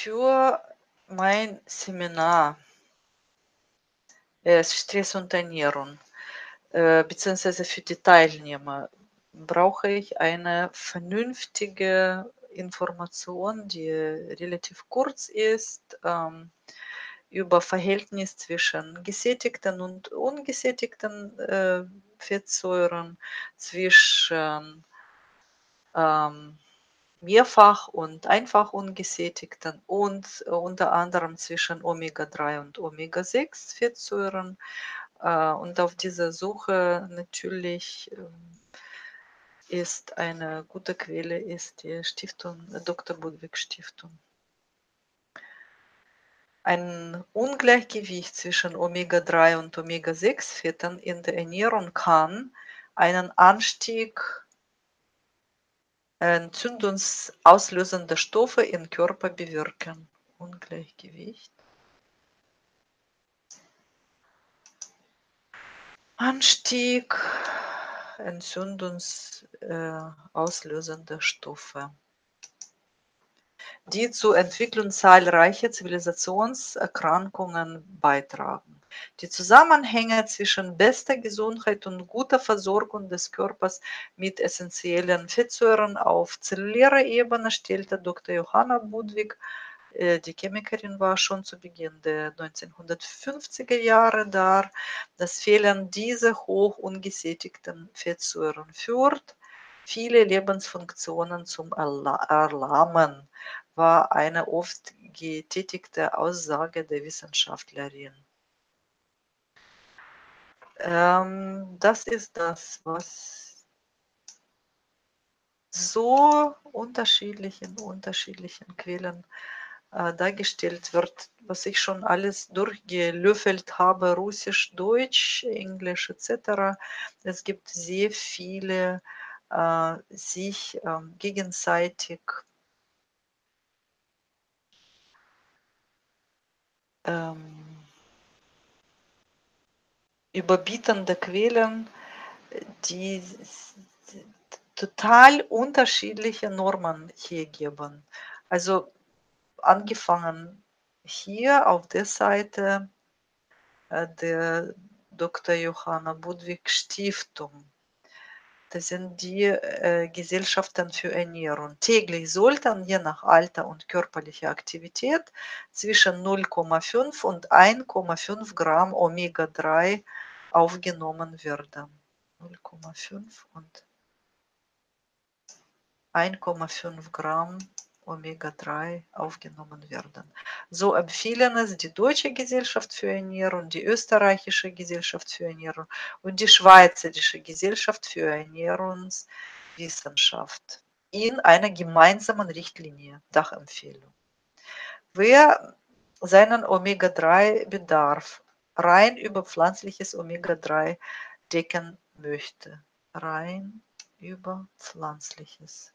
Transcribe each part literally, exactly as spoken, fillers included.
Für mein Seminar äh, Stress und Ernährung, äh, beziehungsweise für die Teilnehmer brauche ich eine vernünftige Information, die relativ kurz ist, ähm, über Verhältnis zwischen gesättigten und ungesättigten äh, Fettsäuren, zwischen ähm, mehrfach und einfach ungesättigten und äh, unter anderem zwischen Omega drei und Omega sechs Fettsäuren. Äh, und auf dieser Suche natürlich ähm, ist eine gute Quelle ist die Stiftung Doktor Budwig Stiftung. Ein Ungleichgewicht zwischen Omega drei und Omega sechs Fetten in der Ernährung kann einen Anstieg entzündungsauslösender Stoffe im Körper bewirken. Ungleichgewicht. Anstieg entzündungsauslösender Stoffe, die zur Entwicklung zahlreicher Zivilisationserkrankungen beitragen. Die Zusammenhänge zwischen bester Gesundheit und guter Versorgung des Körpers mit essentiellen Fettsäuren auf zellulärer Ebene stellte Doktor Johanna Budwig, die Chemikerin war, schon zu Beginn der neunzehnhundertfünfziger Jahre dar. Das Fehlen dieser hoch ungesättigten Fettsäuren führt viele Lebensfunktionen zum Erlahmen, war eine oft getätigte Aussage der Wissenschaftlerin. Ähm, das ist das, was so unterschiedlichen, unterschiedlichen Quellen äh, dargestellt wird, was ich schon alles durchgelöffelt habe, Russisch, Deutsch, Englisch et cetera. Es gibt sehr viele äh, sich ähm, gegenseitig ähm, überbietende Quellen, die total unterschiedliche Normen hier geben. Also angefangen hier auf der Seite äh, der Doktor Johanna Budwig Stiftung. Das sind die äh, Gesellschaften für Ernährung. Täglich sollten je nach Alter und körperlicher Aktivität zwischen null Komma fünf und ein Komma fünf Gramm Omega drei aufgenommen werden. null Komma fünf und ein Komma fünf Gramm Omega drei aufgenommen werden. So empfehlen es die Deutsche Gesellschaft für Ernährung, die Österreichische Gesellschaft für Ernährung und die Schweizerische Gesellschaft für Ernährungswissenschaft in einer gemeinsamen Richtlinie, Dachempfehlung. Wer seinen Omega drei Bedarf rein über pflanzliches Omega drei decken möchte, rein über pflanzliches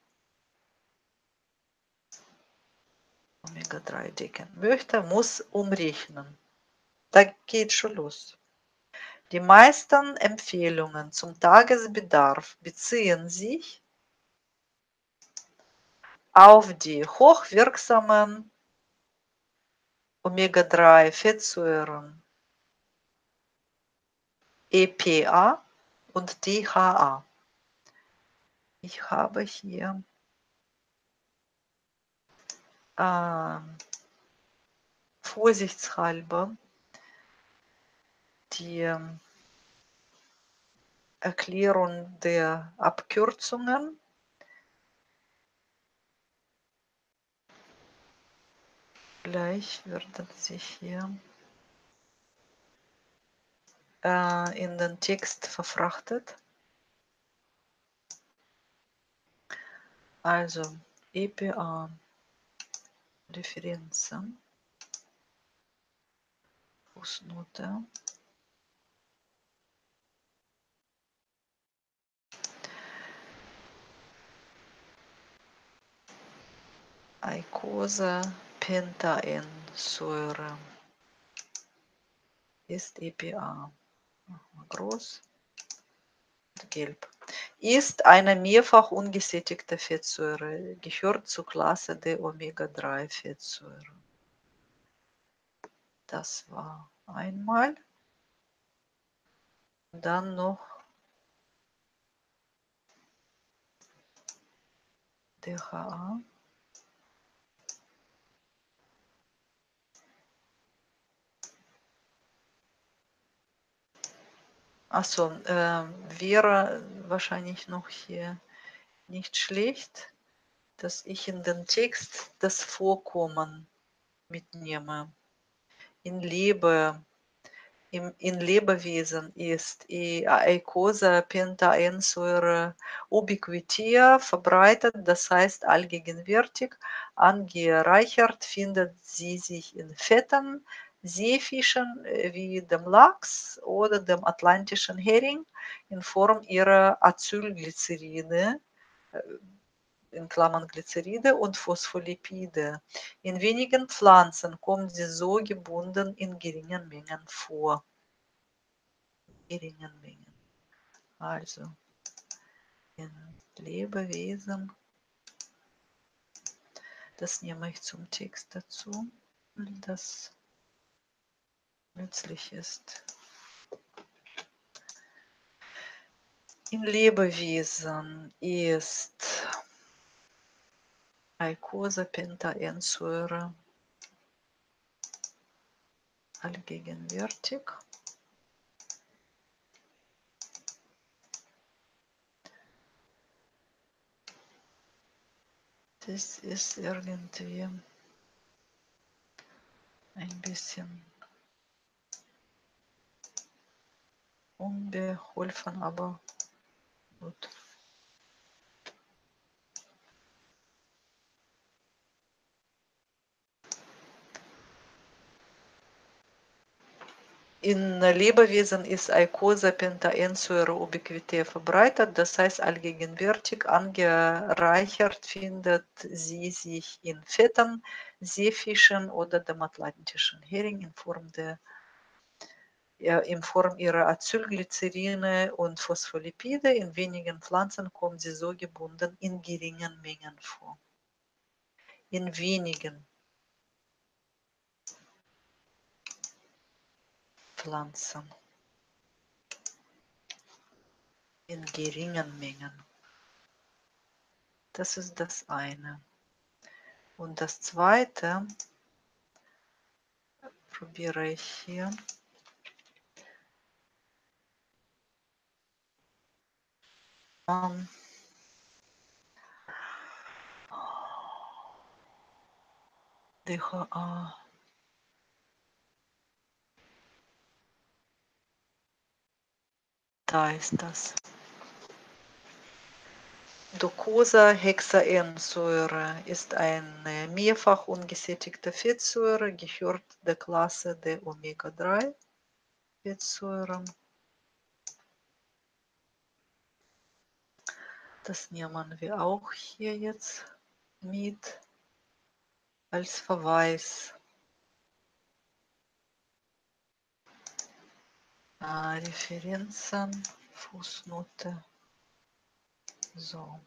Omega drei decken möchte, muss umrechnen. Da geht schon los. Die meisten Empfehlungen zum Tagesbedarf beziehen sich auf die hochwirksamen Omega drei Fettsäuren E P A und D H A. Ich habe hier äh, vorsichtshalber die Erklärung der Abkürzungen. Gleich werden sich hier äh, in den Text verfrachtet. Also E P A Referenzen, Fußnote. Eicosapentaensäure ist E P A. Groß und gelb. Ist eine mehrfach ungesättigte Fettsäure, gehört zur Klasse der Omega drei Fettsäuren. Das war einmal. Dann noch D H A. Achso, äh, wäre wahrscheinlich noch hier nicht schlecht, dass ich in den Text das Vorkommen mitnehme. In Lebe, im, in Lebewesen ist die Eicosapentaensäure ubiquitär verbreitet, das heißt allgegenwärtig. Angereichert findet sie sich in Fetten, Seefischen wie dem Lachs oder dem atlantischen Hering in Form ihrer Acylglyceride, in Klammern Glyceride und Phospholipide. In wenigen Pflanzen kommt sie so gebunden in geringen Mengen vor. Geringen Mengen. Also in Lebewesen, das nehme ich zum Text dazu, weil das nützlich ist. In Lebewesen ist Eicosapentaensäure allgegenwärtig. Das ist irgendwie ein bisschen unbeholfen, aber gut. In Lebewesen ist Eicosapentaensäure ubiquitär verbreitet, das heißt allgegenwärtig. Angereichert findet sie sich in Fetten, Seefischen oder dem atlantischen Hering in Form, der, ja, in Form ihrer Acylglycerine und Phospholipide. In wenigen Pflanzen kommt sie so gebunden in geringen Mengen vor. In wenigen Pflanzen. In geringen Mengen. Das ist das eine. Und das zweite probiere ich hier. Um, D H A. Da ist das. Docosahexaensäure ist eine mehrfach ungesättigte Fettsäure, gehört der Klasse der Omega drei Fettsäuren. Das nehmen wir auch hier jetzt mit als Verweis. Ah, Referenzen, Fußnote. So.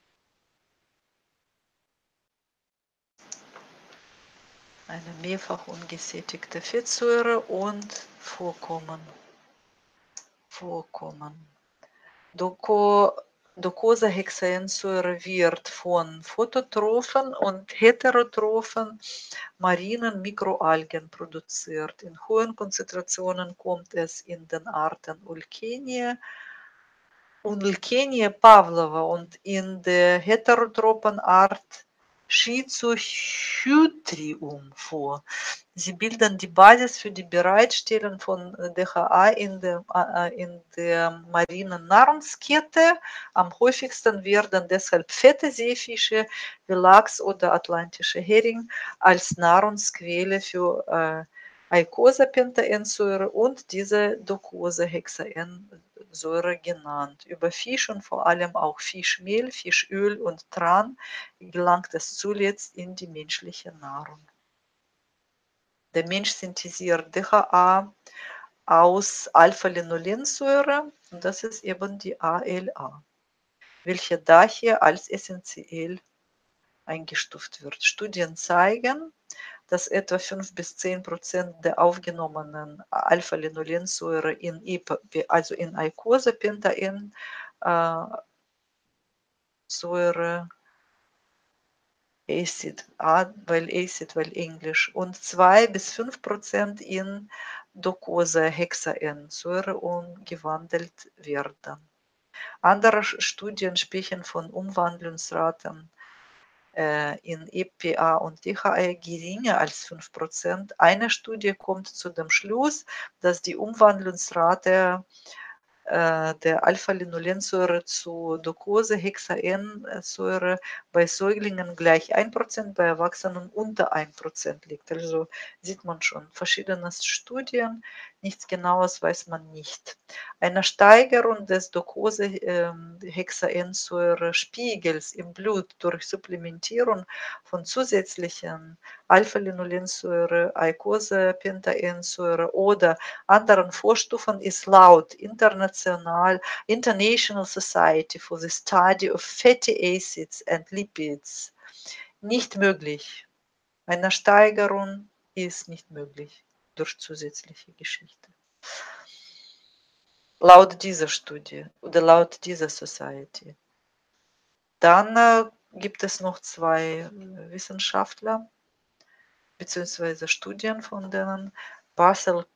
Eine mehrfach ungesättigte Fettsäure und Vorkommen. Vorkommen. Doco, Docosahexaensäure wird von phototrophen und heterotrophen marinen Mikroalgen produziert. In hohen Konzentrationen kommt es in den Arten Ulkenie, Ulkenie pavlova und in der heterotrophen Art Schizochytrium vor. Sie bilden die Basis für die Bereitstellung von D H A in der, äh, in der marinen Nahrungskette. Am häufigsten werden deshalb fette Seefische wie Lachs oder atlantische Hering als Nahrungsquelle für äh, Eicosapentaensäure und diese Docosahexaensäure genannt. Über Fisch und vor allem auch Fischmehl, Fischöl und Tran gelangt es zuletzt in die menschliche Nahrung. Der Mensch synthetisiert D H A aus Alpha-Linolensäure und das ist eben die A L A, welche daher als essentiell eingestuft wird. Studien zeigen, dass etwa fünf bis zehn Prozent der aufgenommenen Alpha-Linolensäure in I P A, also in Eicosapentaen äh, Säure, Acid, A, weil Acid, weil Englisch, und zwei bis fünf Prozent in Docosahexaensäure umgewandelt werden. Andere Studien sprechen von Umwandlungsraten äh, in E P A und D H A geringer als fünf Prozent. Eine Studie kommt zu dem Schluss, dass die Umwandlungsrate äh, der Alpha-Linolensäure zu Docosahexaensäure bei Säuglingen gleich ein Prozent, bei Erwachsenen unter ein Prozent liegt. Also sieht man schon verschiedene Studien, nichts Genaues weiß man nicht. Eine Steigerung des Docosahexaensäure-Spiegels im Blut durch Supplementierung von zusätzlichen Alpha-Linolensäure, Eicosapentaensäure oder anderen Vorstufen ist laut International, International Society for the Study of Fatty Acids and Lipids nicht möglich. Eine Steigerung ist nicht möglich durch zusätzliche Geschichte. Laut dieser Studie oder laut dieser Society. Dann äh, gibt es noch zwei äh, Wissenschaftler bzw. Studien von denen. Basel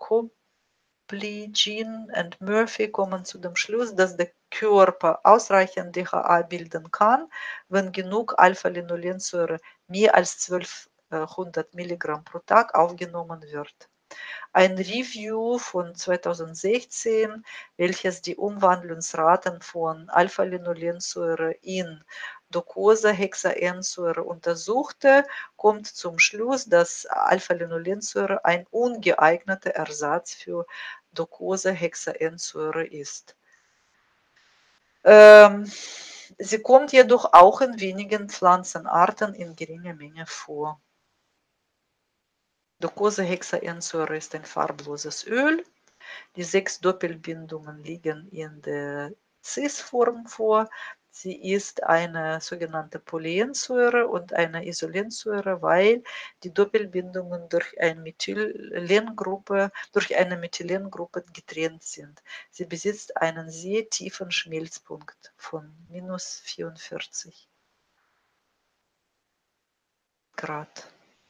Jean und Murphy kommen zu dem Schluss, dass der Körper ausreichend D H A bilden kann, wenn genug Alpha-Linolensäure mehr als zwölfhundert Milligramm pro Tag aufgenommen wird. Ein Review von zweitausendsechzehn, welches die Umwandlungsraten von Alpha-Linolensäure in Docosahexaensäure untersuchte, kommt zum Schluss, dass Alpha-Linolensäure ein ungeeigneter Ersatz für Docosahexaensäure ist. Ähm, sie kommt jedoch auch in wenigen Pflanzenarten in geringer Menge vor. Docosahexaensäure ist ein farbloses Öl. Die sechs Doppelbindungen liegen in der Cis-Form vor. Sie ist eine sogenannte Polyensäure und eine Isolensäure, weil die Doppelbindungen durch eine Methylengruppe, durch eine Methylengruppe getrennt sind. Sie besitzt einen sehr tiefen Schmelzpunkt von minus vierundvierzig Grad.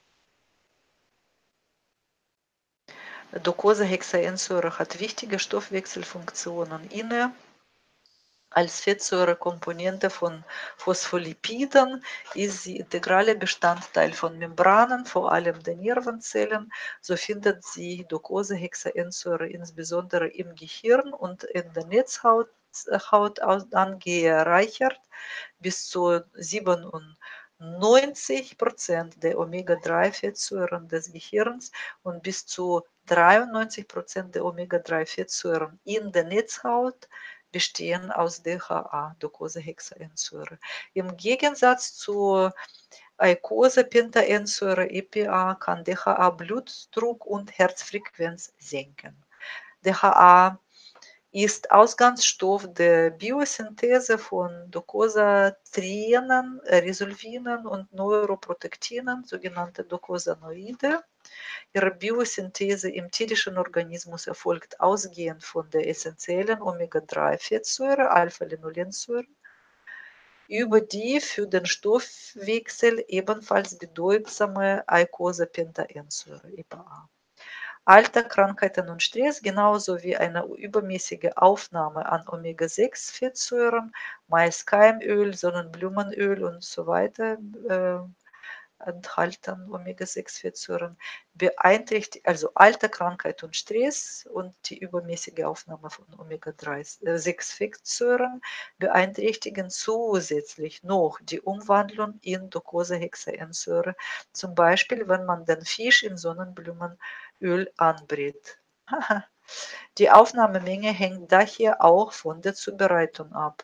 Docosahexaensäure hat wichtige Stoffwechselfunktionen inne. Als Fettsäurekomponente von Phospholipiden ist sie integraler Bestandteil von Membranen, vor allem der Nervenzellen. So findet sich Docosahexaensäure insbesondere im Gehirn und in der Netzhaut Haut angereichert. Bis zu siebenundneunzig Prozent der Omega drei Fettsäuren des Gehirns und bis zu dreiundneunzig Prozent der Omega drei Fettsäuren in der Netzhaut bestehen aus D H A, Docosahexaensäure. Im Gegensatz zu Eicosapentaensäure, E P A, kann D H A Blutdruck und Herzfrequenz senken. D H A ist Ausgangsstoff der Biosynthese von Docosatrienen, Resolvinen und Neuroprotektinen, sogenannte Docosanoide. Ihre Biosynthese im tierischen Organismus erfolgt ausgehend von der essentiellen Omega drei Fettsäure, Alpha-Linolensäure, über die für den Stoffwechsel ebenfalls bedeutsame Eicosapentaensäure, E P A. Alter, Krankheiten und Stress, genauso wie eine übermäßige Aufnahme an Omega sechs Fettsäuren, Mais-Keimöl, Sonnenblumenöl und so weiter, äh, enthalten Omega sechs Fettsäuren, beeinträchtigt, also Alter, Krankheit und Stress und die übermäßige Aufnahme von Omega sechs Fettsäuren beeinträchtigen zusätzlich noch die Umwandlung in Docosahexaensäure, zum Beispiel wenn man den Fisch in Sonnenblumenöl anbrät. Die Aufnahmemenge hängt daher auch von der Zubereitung ab.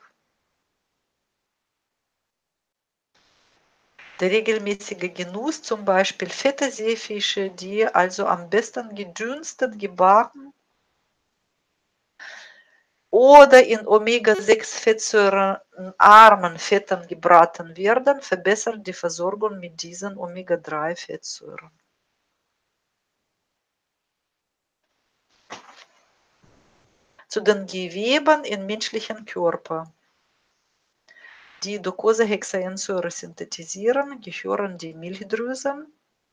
Der regelmäßige Genuss, zum Beispiel fette Seefische, die also am besten gedünstet, gebacken oder in Omega sechs fettsäurenarmen Fetten gebraten werden, verbessert die Versorgung mit diesen Omega drei Fettsäuren. Zu den Geweben im menschlichen Körper, die Docosahexaensäure synthetisieren, gehören die Milchdrüsen.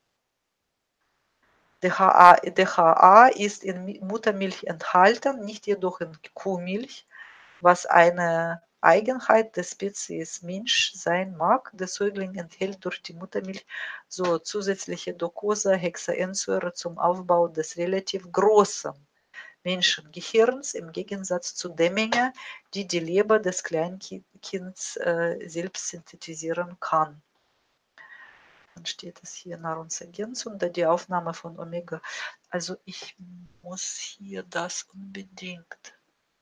D H A, D H A ist in Muttermilch enthalten, nicht jedoch in Kuhmilch, was eine Eigenheit der Spezies Mensch sein mag. Der Säugling enthält durch die Muttermilch so zusätzliche Docosahexaensäure zum Aufbau des relativ großen Menschengehirns im Gegensatz zu der Menge, die die Leber des Kleinkinds äh, selbst synthetisieren kann. Dann steht es hier Nahrungsergänzung, da die Aufnahme von Omega. Also ich muss hier das unbedingt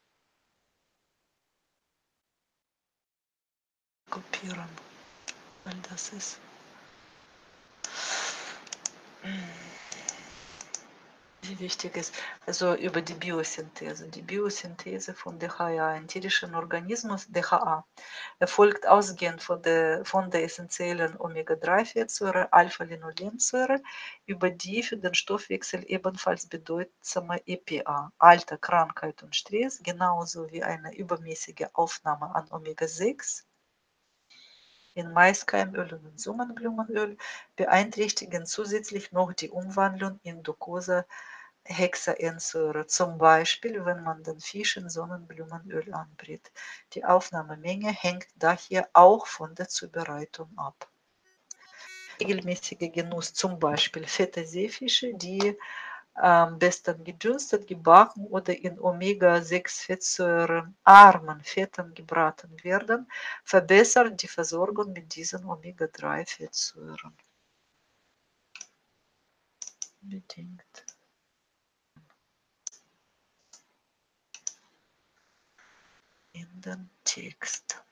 kopieren, weil das ist wie wichtig ist. Also über die Biosynthese. Die Biosynthese von D H A im tierischen Organismus, D H A, erfolgt ausgehend von der, von der essentiellen Omega drei Fettsäure, Alpha-Linolensäure, über die für den Stoffwechsel ebenfalls bedeutsame E P A, Alter, Krankheit und Stress, genauso wie eine übermäßige Aufnahme an Omega sechs in Maiskeimöl und in Sonnenblumenöl beeinträchtigen zusätzlich noch die Umwandlung in Docosahexaensäure, zum Beispiel wenn man den Fisch in Sonnenblumenöl anbrät. Die Aufnahmemenge hängt daher auch von der Zubereitung ab. Regelmäßiger Genuss, zum Beispiel fette Seefische, die am besten gedünstet, gebacken oder in Omega sechs Fettsäuren armen Fetten gebraten werden, verbessert die Versorgung mit diesen Omega drei Fettsäuren. Bedingt. In den Text.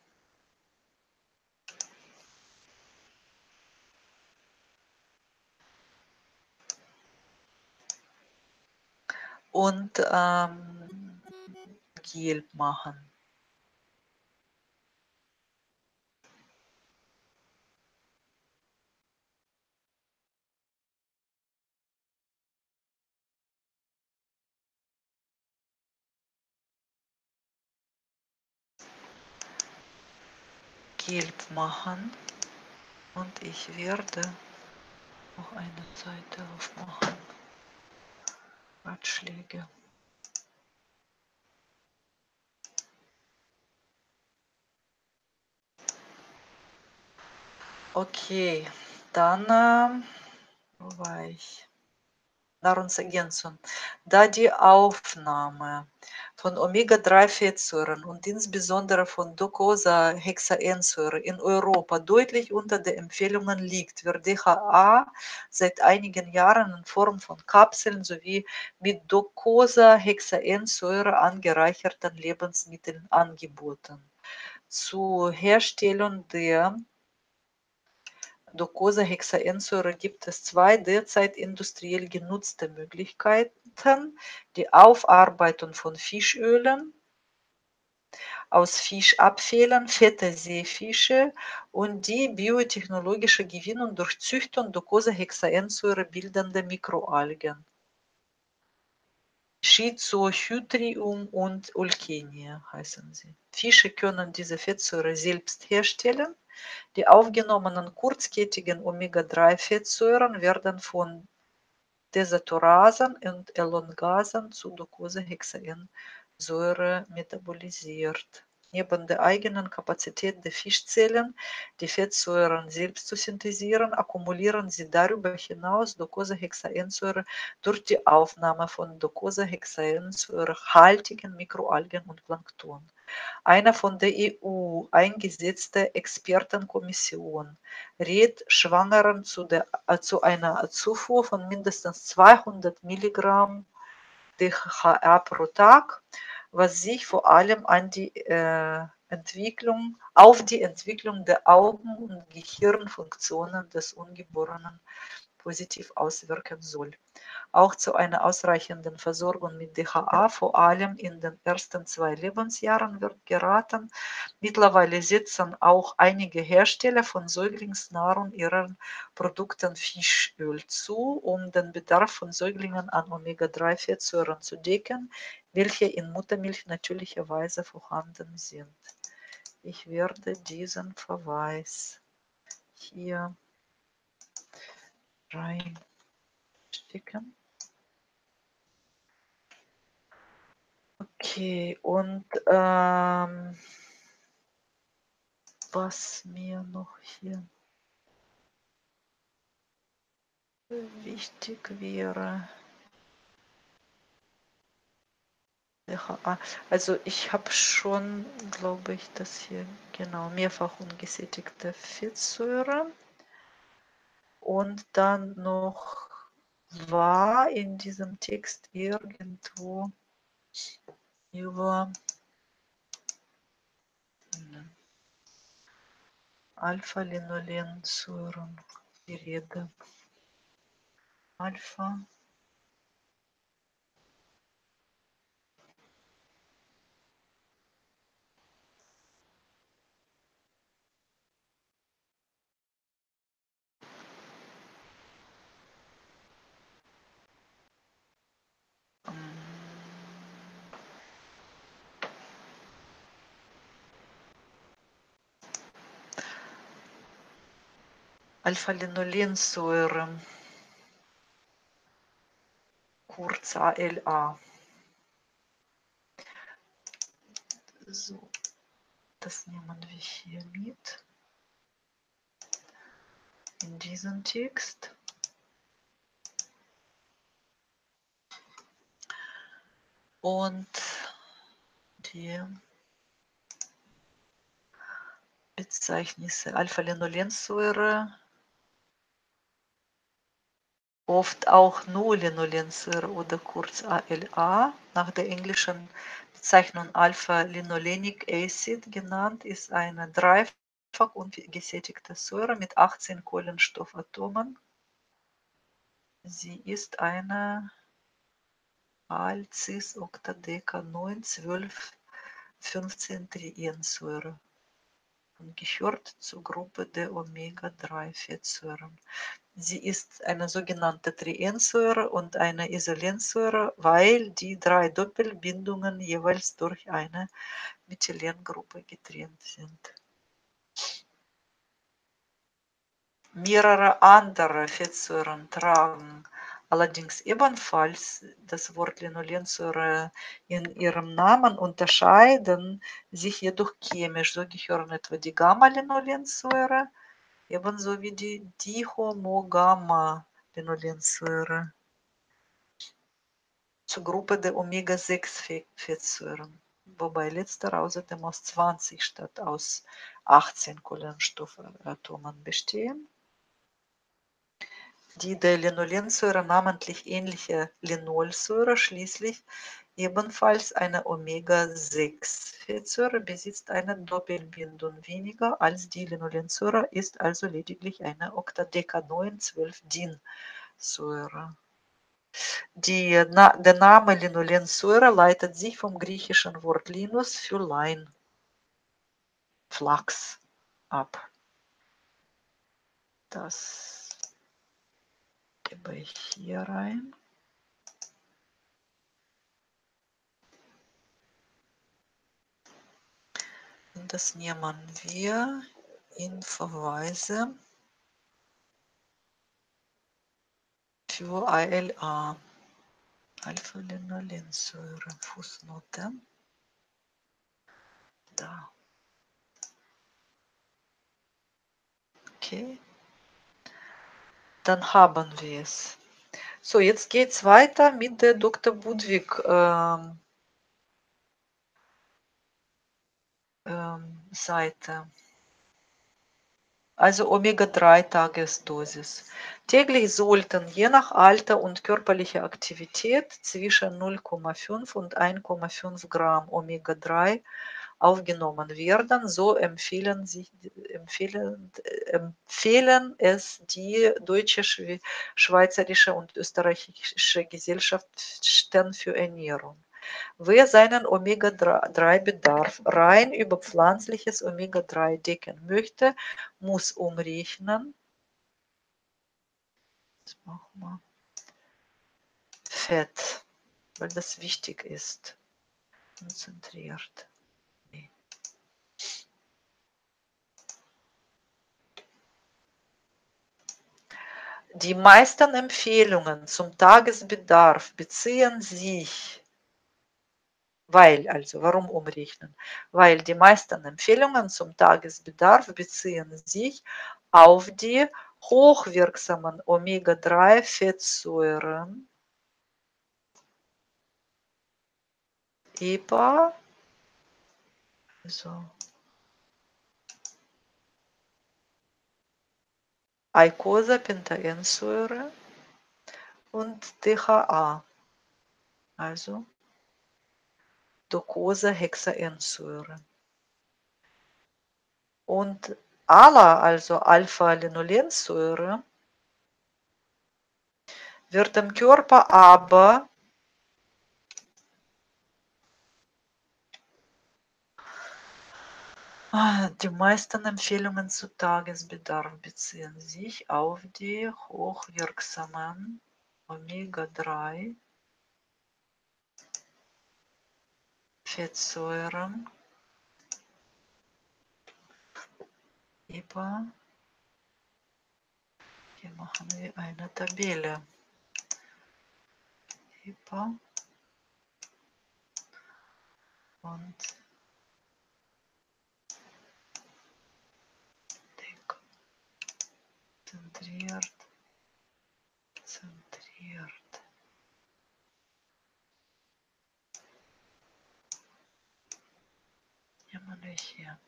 Und ähm, gelb machen. Gelb machen. Und ich werde noch eine Seite aufmachen. Ratschläge. Okay, dann, äh, wo war ich? Nahrungsergänzung. Da die Aufnahme von Omega drei Fettsäuren und insbesondere von Docosahexaensäure in Europa deutlich unter den Empfehlungen liegt, wird D H A seit einigen Jahren in Form von Kapseln sowie mit Docosahexaensäure angereicherten Lebensmitteln angeboten. Zur Herstellung der Docosahexaensäure gibt es zwei derzeit industriell genutzte Möglichkeiten: die Aufarbeitung von Fischölen aus Fischabfällen fetter Seefische und die biotechnologische Gewinnung durch Züchtung Docosahexaensäure bildender Mikroalgen, Schizohydrium und Olkenie heißen sie. Fische können diese Fettsäure selbst herstellen. Die aufgenommenen kurzkettigen Omega drei Fettsäuren werden von Desaturasen und Elongasen zu Docosahexaensäure metabolisiert. Neben der eigenen Kapazität der Fischzellen, die Fettsäuren selbst zu synthetisieren, akkumulieren sie darüber hinaus Docosahexaensäure durch die Aufnahme von Docosahexaensäurehaltigen Mikroalgen und Plankton. Eine von der E U eingesetzte Expertenkommission rät Schwangeren zu, der, zu einer Zufuhr von mindestens zweihundert Milligramm D H A pro Tag, was sich vor allem an die äh, Entwicklung, auf die Entwicklung der Augen- und Gehirnfunktionen des ungeborenen positiv auswirken soll. Auch zu einer ausreichenden Versorgung mit D H A, vor allem in den ersten zwei Lebensjahren, wird geraten. Mittlerweile setzen auch einige Hersteller von Säuglingsnahrung ihren Produkten Fischöl zu, um den Bedarf von Säuglingen an Omega drei Fettsäuren zu decken, welche in Muttermilch natürlicherweise vorhanden sind. Ich werde diesen Verweis hier reinstecken. Okay, und ähm, was mir noch hier wichtig wäre, ja, also ich habe schon, glaube ich, das hier genau mehrfach ungesättigte Fettsäure und dann noch war in diesem Text irgendwo über Alpha-Linolensäuren die Rede. Alpha. Alpha-Linolensäure, kurz A L A. So, das nehmen wir hier mit in diesen Text. Und die Bezeichnisse Alpha-Linolensäure, oft auch nur Linolensäure oder kurz A L A, nach der englischen Bezeichnung Alpha-Linolenic Acid genannt, ist eine dreifach ungesättigte Säure mit achtzehn Kohlenstoffatomen. Sie ist eine Al-Cis-Octadeca neun, zwölf, fünfzehn Triensäure und gehört zur Gruppe der Omega drei Fettsäuren. Sie ist eine sogenannte Triensäure und eine Isolensäure, weil die drei Doppelbindungen jeweils durch eine Methylengruppe getrennt sind. Mehrere andere Fettsäuren tragen allerdings ebenfalls das Wort Linolensäure in ihrem Namen, unterscheiden sich jedoch chemisch. So gehören etwa die Gamma-Linolensäure ebenso wie die Dihomogamma-Linolensäure zur Gruppe der Omega sechs Fettsäuren, wobei letztere außerdem aus zwanzig statt aus achtzehn Kohlenstoffatomen bestehen. Die der Linolensäure namentlich ähnliche Linolsäure schließlich, ebenfalls eine Omega sechs Fettsäure, besitzt eine Doppelbindung weniger als die Linolensäure, ist also lediglich eine Octadeca neun, zwölf Dinsäure. Die, na, der Name Linolensäure leitet sich vom griechischen Wort Linus für Lein, Flachs, ab. Das gebe ich hier rein. Und das nehmen wir in Verweise für A L A, Alpha-Linolensäure, Fußnote. Da. Okay. Dann haben wir es. So, jetzt geht es weiter mit der Doktor Budwig ähm, ähm, Seite. Also Omega drei Tagesdosis. Täglich sollten je nach Alter und körperlicher Aktivität zwischen null Komma fünf und ein Komma fünf Gramm Omega drei aufgenommen werden. So empfehlen, sich, empfehlen, empfehlen es die deutsche, Schwe schweizerische und österreichische Gesellschaften für Ernährung. Wer seinen Omega drei Bedarf rein über pflanzliches Omega drei decken möchte, muss umrechnen. Das machen wir. Fett, weil das wichtig ist. Konzentriert. Nee. Die meisten Empfehlungen zum Tagesbedarf beziehen sich, weil, also warum umrechnen? Weil die meisten Empfehlungen zum Tagesbedarf beziehen sich auf die hochwirksamen Omega drei Fettsäuren, E P A, also Eicosapentaensäure und D H A, also Docosahexaensäure. Und A L A, also Alpha-Linolensäure, wird im Körper aber die meisten Empfehlungen zu Tagesbedarf beziehen sich auf die hochwirksamen Omega drei Fettsäuren, E P A. Hier machen wir eine Tabelle. E P A und zentriert, zentriert. Immer nicht hier.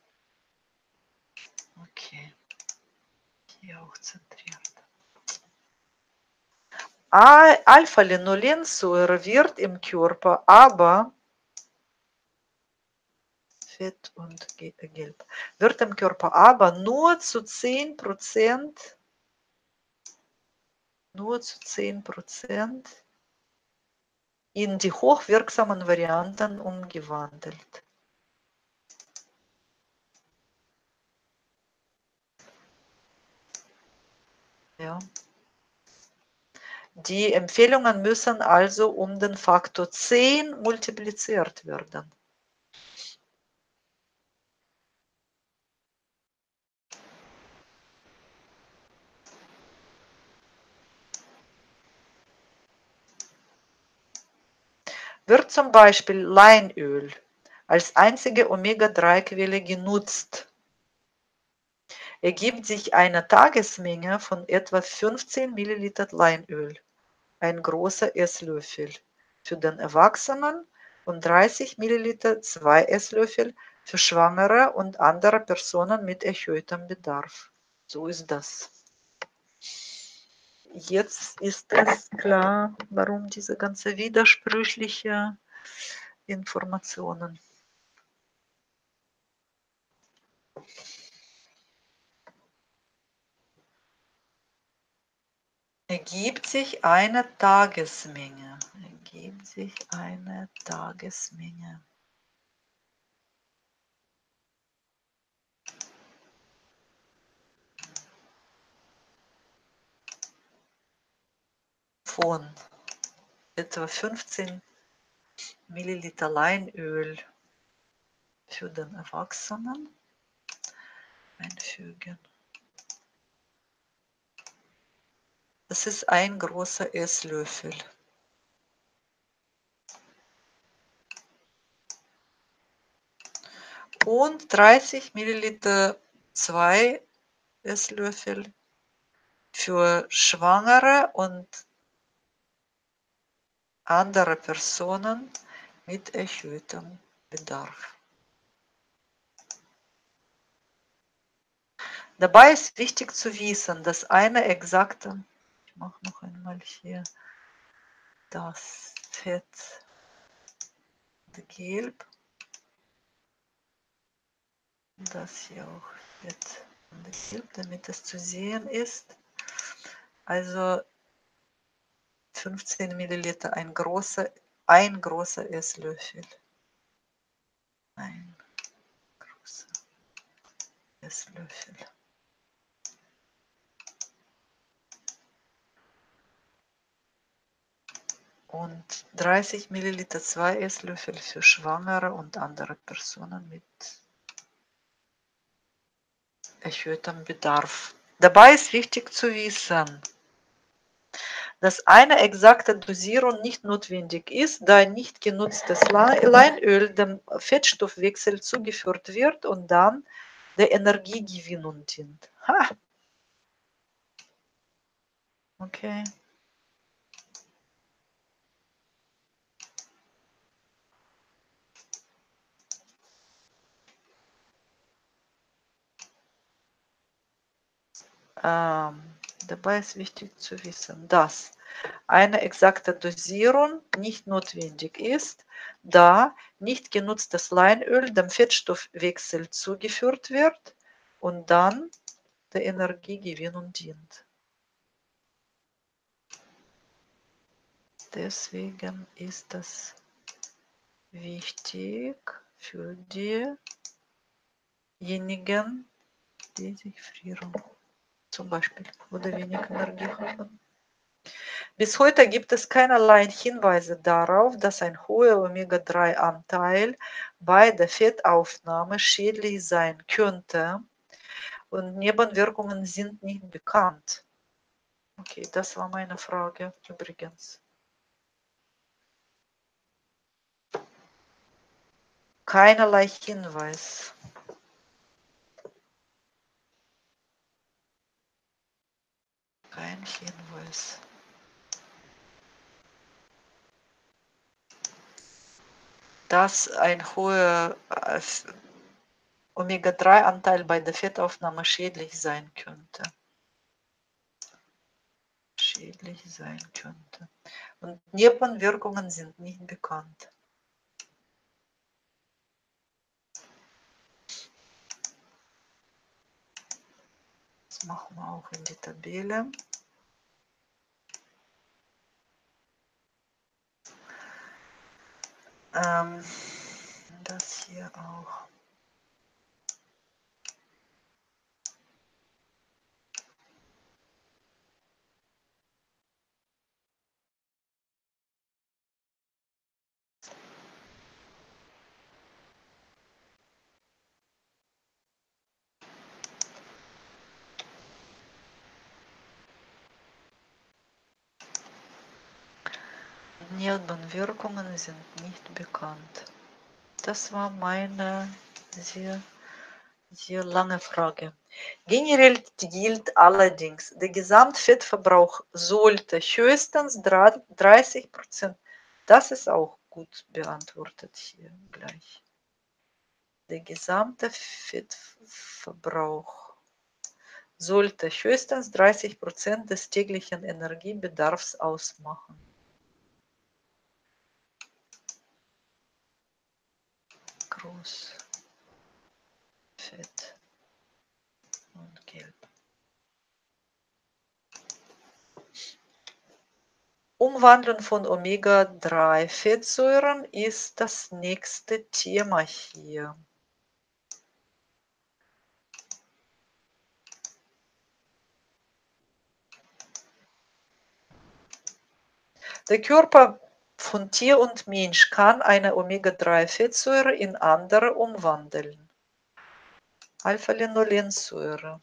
Okay. Hier auch zentriert. Alpha-Linolensäure wird im Körper aber Fett und Gelb wird im Körper aber nur zu zehn Prozent nur zu zehn Prozent in die hochwirksamen Varianten umgewandelt. Ja. Die Empfehlungen müssen also um den Faktor zehn multipliziert werden. Wird zum Beispiel Leinöl als einzige Omega drei Quelle genutzt, ergibt sich eine Tagesmenge von etwa fünfzehn Milliliter Leinöl, ein großer Esslöffel für den Erwachsenen und dreißig Milliliter, zwei Esslöffel für Schwangere und andere Personen mit erhöhtem Bedarf. So ist das. Jetzt ist es klar, warum diese ganze widersprüchliche Informationen. Ergibt sich eine Tagesmenge. Ergibt sich eine Tagesmenge. Von etwa fünfzehn Milliliter Leinöl für den Erwachsenen einfügen. Das ist ein großer Esslöffel. Und dreißig Milliliter, zwei Esslöffel für Schwangere und andere Personen mit erhöhtem Bedarf. Dabei ist wichtig zu wissen, dass eine exakte, ich mache noch einmal hier das Fett gelb, das hier auch Fett damit es zu sehen ist. Also fünfzehn Milliliter, ein großer, ein großer Esslöffel. Ein großer Esslöffel. Und dreißig Milliliter, zwei Esslöffel für Schwangere und andere Personen mit erhöhtem Bedarf. Dabei ist wichtig zu wissen, dass eine exakte Dosierung nicht notwendig ist, da nicht genutztes Leinöl dem Fettstoffwechsel zugeführt wird und dann der Energiegewinnung dient. Ha! Okay. Ähm, dabei ist wichtig zu wissen, dass eine exakte Dosierung nicht notwendig ist, da nicht genutztes Leinöl dem Fettstoffwechsel zugeführt wird und dann der Energiegewinnung dient. Deswegen ist das wichtig für diejenigen, die sich frieren, zum Beispiel, oder wenig Energie haben. Bis heute gibt es keinerlei Hinweise darauf, dass ein hoher Omega drei Anteil bei der Fettaufnahme schädlich sein könnte, und Nebenwirkungen sind nicht bekannt. Okay, das war meine Frage übrigens. Keinerlei Hinweis. Kein Hinweis. Dass ein hoher äh, Omega drei Anteil bei der Fettaufnahme schädlich sein könnte. Schädlich sein könnte. Und Nebenwirkungen sind nicht bekannt. Das machen wir auch in die Tabelle. Ähm, das hier auch. Nebenwirkungen sind nicht bekannt. Das war meine sehr, sehr lange Frage. Generell gilt allerdings, der Gesamtfettverbrauch sollte höchstens dreißig Prozent. Das ist auch gut beantwortet hier gleich. Der gesamte Fettverbrauch sollte höchstens dreißig Prozent des täglichen Energiebedarfs ausmachen. Groß, Fett und Gelb. Umwandlung von Omega drei Fettsäuren ist das nächste Thema hier. Der Körper von Tier und Mensch kann eine Omega drei Fettsäure in andere umwandeln. Alpha-Linolensäure.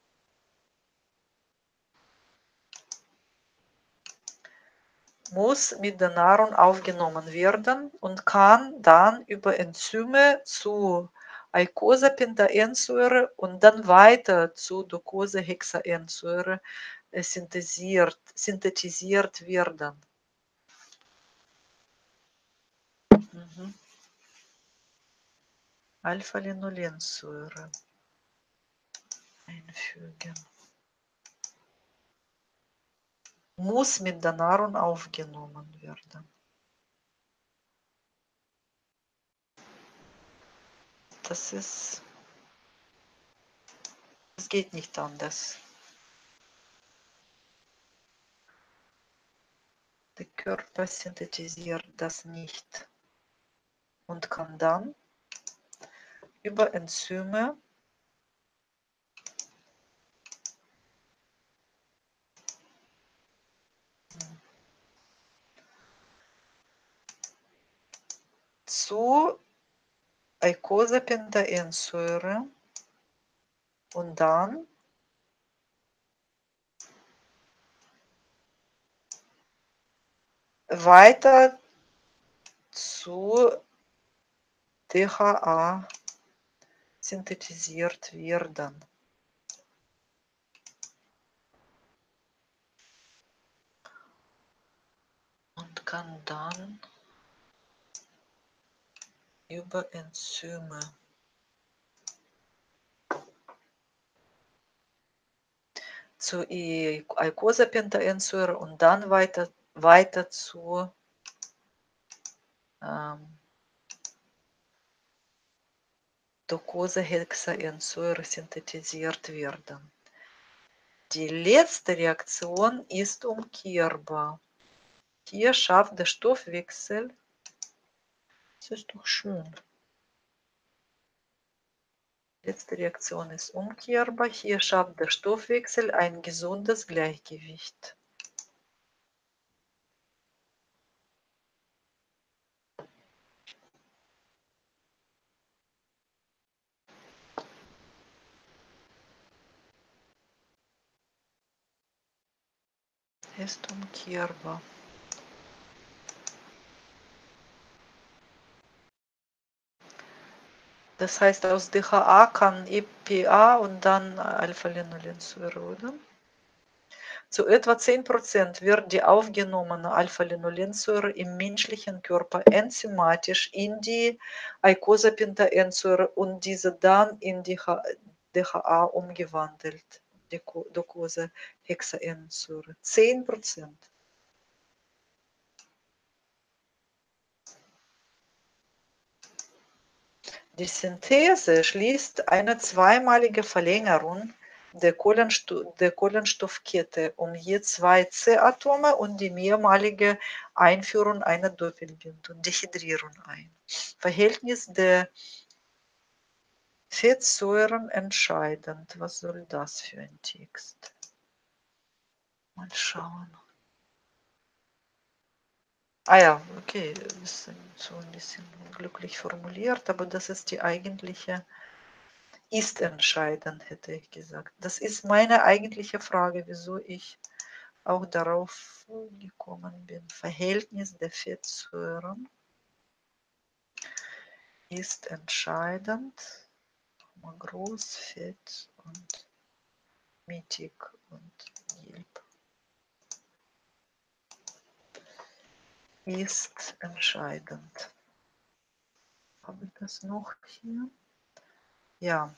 Muss mit der Nahrung aufgenommen werden und kann dann über Enzyme zu Eicosapentaensäure und dann weiter zu Docosahexaensäure synthetisiert, synthetisiert werden. Mhm. Alpha-Linolensäure einfügen. Muss mit der Nahrung aufgenommen werden. Das ist Es geht nicht anders. Der Körper synthetisiert das nicht und kann dann über Enzyme zu Eicosapentaensäure und dann weiter zu D H A synthetisiert werden. Und kann dann über Enzyme zu Eicosapentaensäure und dann weiter, weiter zu ähm, Docosahexaensäure synthetisiert werden. Die letzte Reaktion ist umkehrbar. Hier schafft der Stoffwechsel, das ist doch schön. Letzte Reaktion ist umkehrbar. Hier schafft der Stoffwechsel ein gesundes Gleichgewicht. Ist umkehrbar. Das heißt, aus D H A kann E P A und dann Alpha-Linolensäure, oder? Zu etwa zehn Prozent wird die aufgenommene Alpha-Linolensäure im menschlichen Körper enzymatisch in die Eicosapentaensäure und diese dann in die D H A umgewandelt. Docosahexaensäure. zehn Prozent. Die Synthese schließt eine zweimalige Verlängerung der, Kohlensto der Kohlenstoffkette um je zwei C-Atome und die mehrmalige Einführung einer Doppelbindung, Dehydrierung ein. Verhältnis der Fettsäuren entscheidend. Was soll das für ein Text? Mal schauen. Ah ja, okay, ist so ein bisschen unglücklich formuliert, aber das ist die eigentliche ist entscheidend, hätte ich gesagt. Das ist meine eigentliche Frage, wieso ich auch darauf gekommen bin. Verhältnis der Fettsäuren ist entscheidend. Groß, fett und mittig und gelb. Ist entscheidend. Habe ich das noch hier? Ja.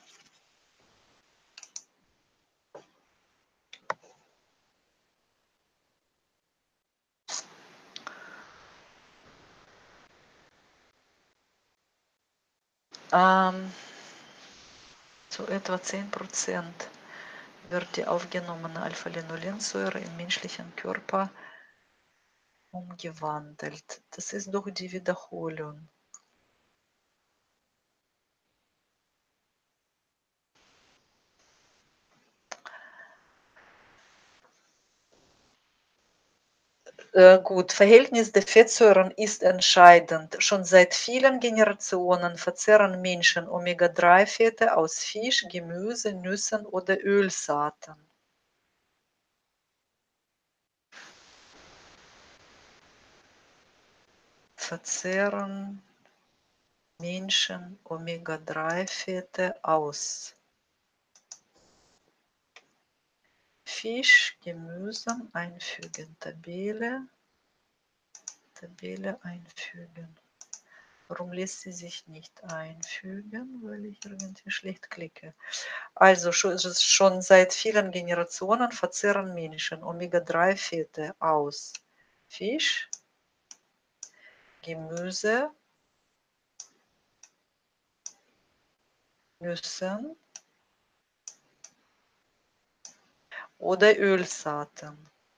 Ähm, zu etwa zehn Prozent wird die aufgenommene Alpha-Linolensäure im menschlichen Körper umgewandelt. Das ist doch die Wiederholung. Äh, gut, Verhältnis der Fettsäuren ist entscheidend. Schon seit vielen Generationen verzehren Menschen Omega drei Fette aus Fisch, Gemüse, Nüssen oder Ölsaaten. Verzehren Menschen Omega drei Fette aus Fisch, Gemüse einfügen, Tabelle, Tabelle einfügen. Warum lässt sie sich nicht einfügen? Weil ich irgendwie schlecht klicke. Also schon, schon seit vielen Generationen verzehren Menschen Omega drei Fette aus Fisch, Gemüse, Nüssen oder Ölsaaten.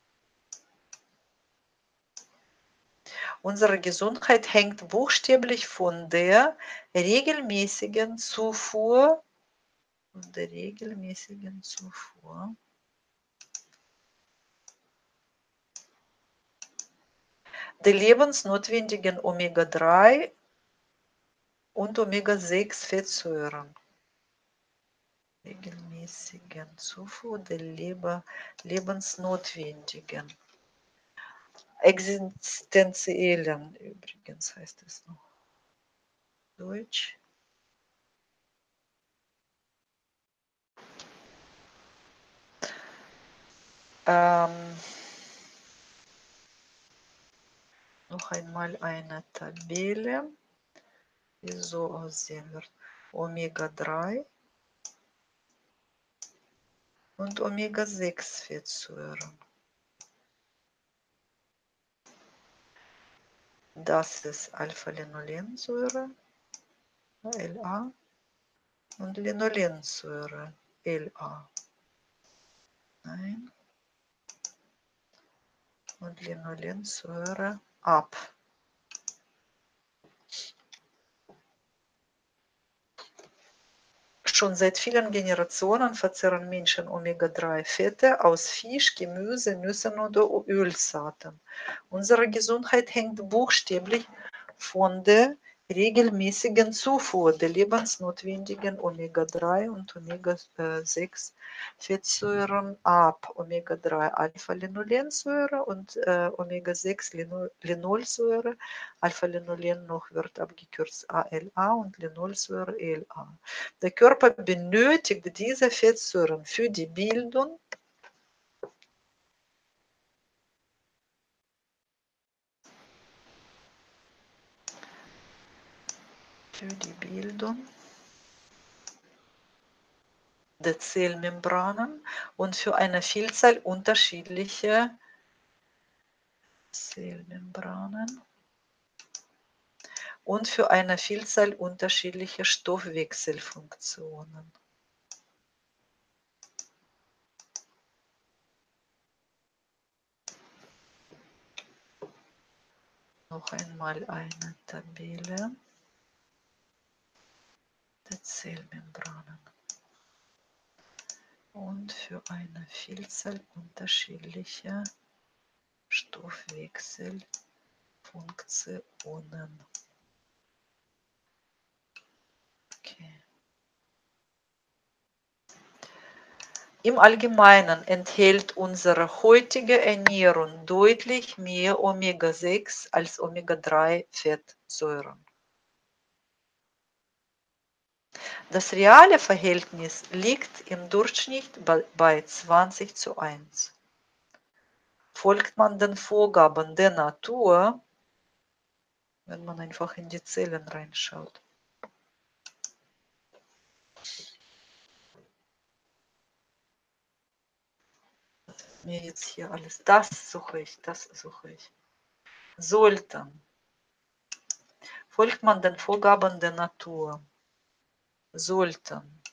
Unsere Gesundheit hängt buchstäblich von der regelmäßigen Zufuhr von der regelmäßigen Zufuhr der lebensnotwendigen Omega drei und Omega sechs Fettsäuren. Regelmäßigen Zufuhr der Leber, lebensnotwendigen. Existenziellen, übrigens heißt es noch. Deutsch. Ähm, noch einmal eine Tabelle, die so aussehen wird. Omega drei und Omega sechs Fettsäuren. Das ist Alpha-Linolensäure, L A, und Linolensäure, L A. Nein. Und Linolensäure ab. Schon seit vielen Generationen verzehren Menschen Omega drei Fette aus Fisch, Gemüse, Nüssen oder Ölsaaten. Unsere Gesundheit hängt buchstäblich von der regelmäßigen Zufuhr der lebensnotwendigen Omega drei und Omega sechs Fettsäuren ab. Omega drei Alpha-Linolensäure und äh, Omega sechs Linolsäure. Alpha-Linolen noch wird abgekürzt A L A und Linolsäure L A. Der Körper benötigt diese Fettsäuren für die Bildung für die Bildung der Zellmembranen und für eine Vielzahl unterschiedlicher Zellmembranen und für eine Vielzahl unterschiedlicher Stoffwechselfunktionen. Noch einmal eine Tabelle der Zellmembranen und für eine Vielzahl unterschiedlicher Stoffwechselfunktionen. Okay. Im Allgemeinen enthält unsere heutige Ernährung deutlich mehr Omega sechs als Omega drei Fettsäuren. Das reale Verhältnis liegt im Durchschnitt bei zwanzig zu eins. Folgt man den Vorgaben der Natur, wenn man einfach in die Zellen reinschaut, mir jetzt hier alles, das suche ich, das suche ich, sollten, folgt man den Vorgaben der Natur, sollten,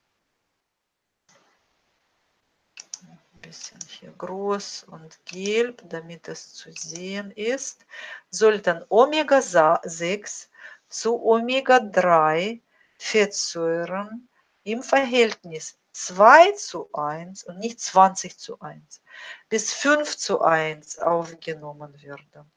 ein bisschen hier groß und gelb, damit es zu sehen ist, sollten Omega sechs zu Omega drei Fettsäuren im Verhältnis zwei zu eins und nicht zwanzig zu eins bis fünf zu eins aufgenommen werden.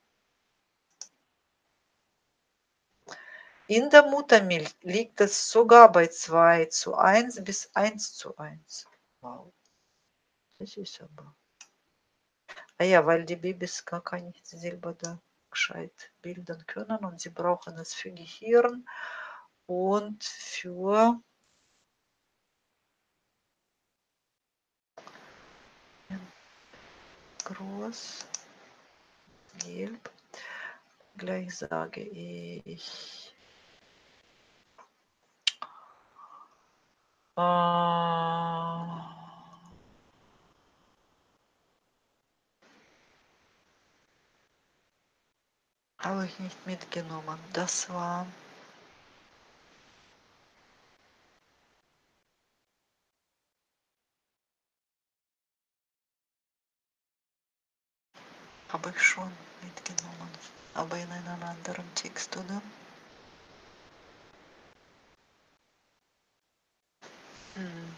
In der Muttermilch liegt es sogar bei zwei zu eins bis eins zu eins. Wow, das ist aber. Ah ja, weil die Babys gar nicht selber da gescheit bilden können und sie brauchen es für Gehirn und für groß, gelb. Gleich sage ich. Äh, habe ich nicht mitgenommen. Das war Habe ich schon mitgenommen, aber in einem anderen Text, oder? Mhm.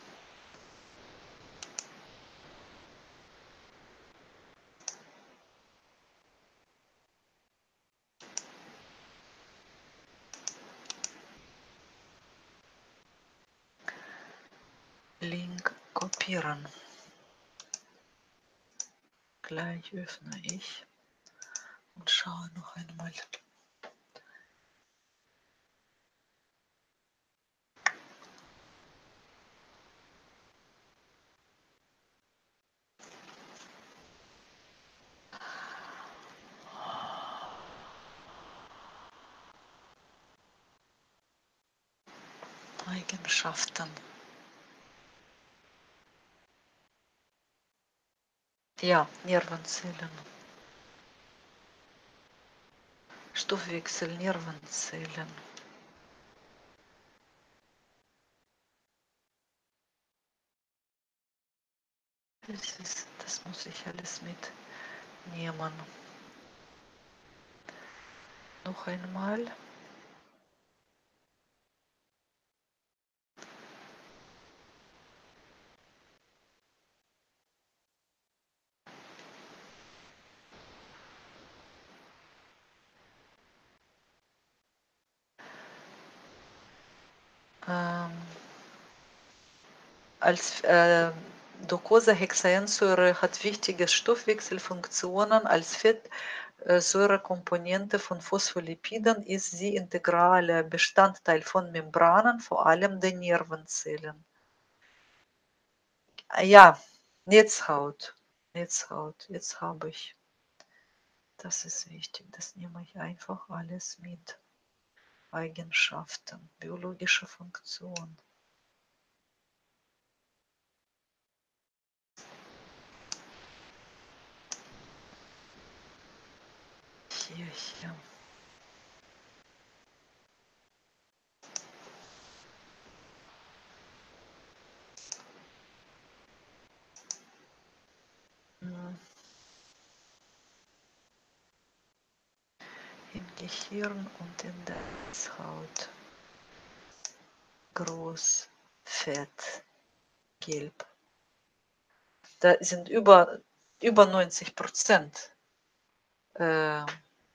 Link kopieren. Gleich öffne ich und schaue noch einmal. Eigenschaften. Ja, Nervenzellen. Stoffwechsel, Nervenzellen. Das, ist, das muss ich alles mitnehmen. Noch einmal. Ähm, als äh, Docosahexaensäure hat wichtige Stoffwechselfunktionen. Als Fettsäurekomponente von Phospholipiden ist sie integraler Bestandteil von Membranen, vor allem der Nervenzellen. Ja, Netzhaut. Netzhaut, jetzt habe ich. Das ist wichtig, das nehme ich einfach alles mit. Eigenschaften, biologische Funktion. Hier, hier. Hm. Im Gehirn und in der Netzhaut. Groß, fett, gelb. Da sind über, über neunzig Prozent. Äh,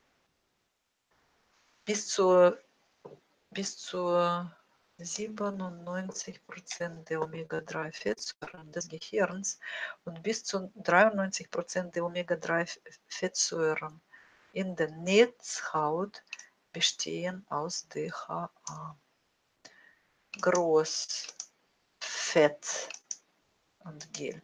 bis zu, bis zu siebenundneunzig Prozent der Omega drei Fettsäuren des Gehirns und bis zu dreiundneunzig Prozent der Omega drei Fettsäuren in der Netzhaut bestehen aus D H A. Groß, fett und gelb.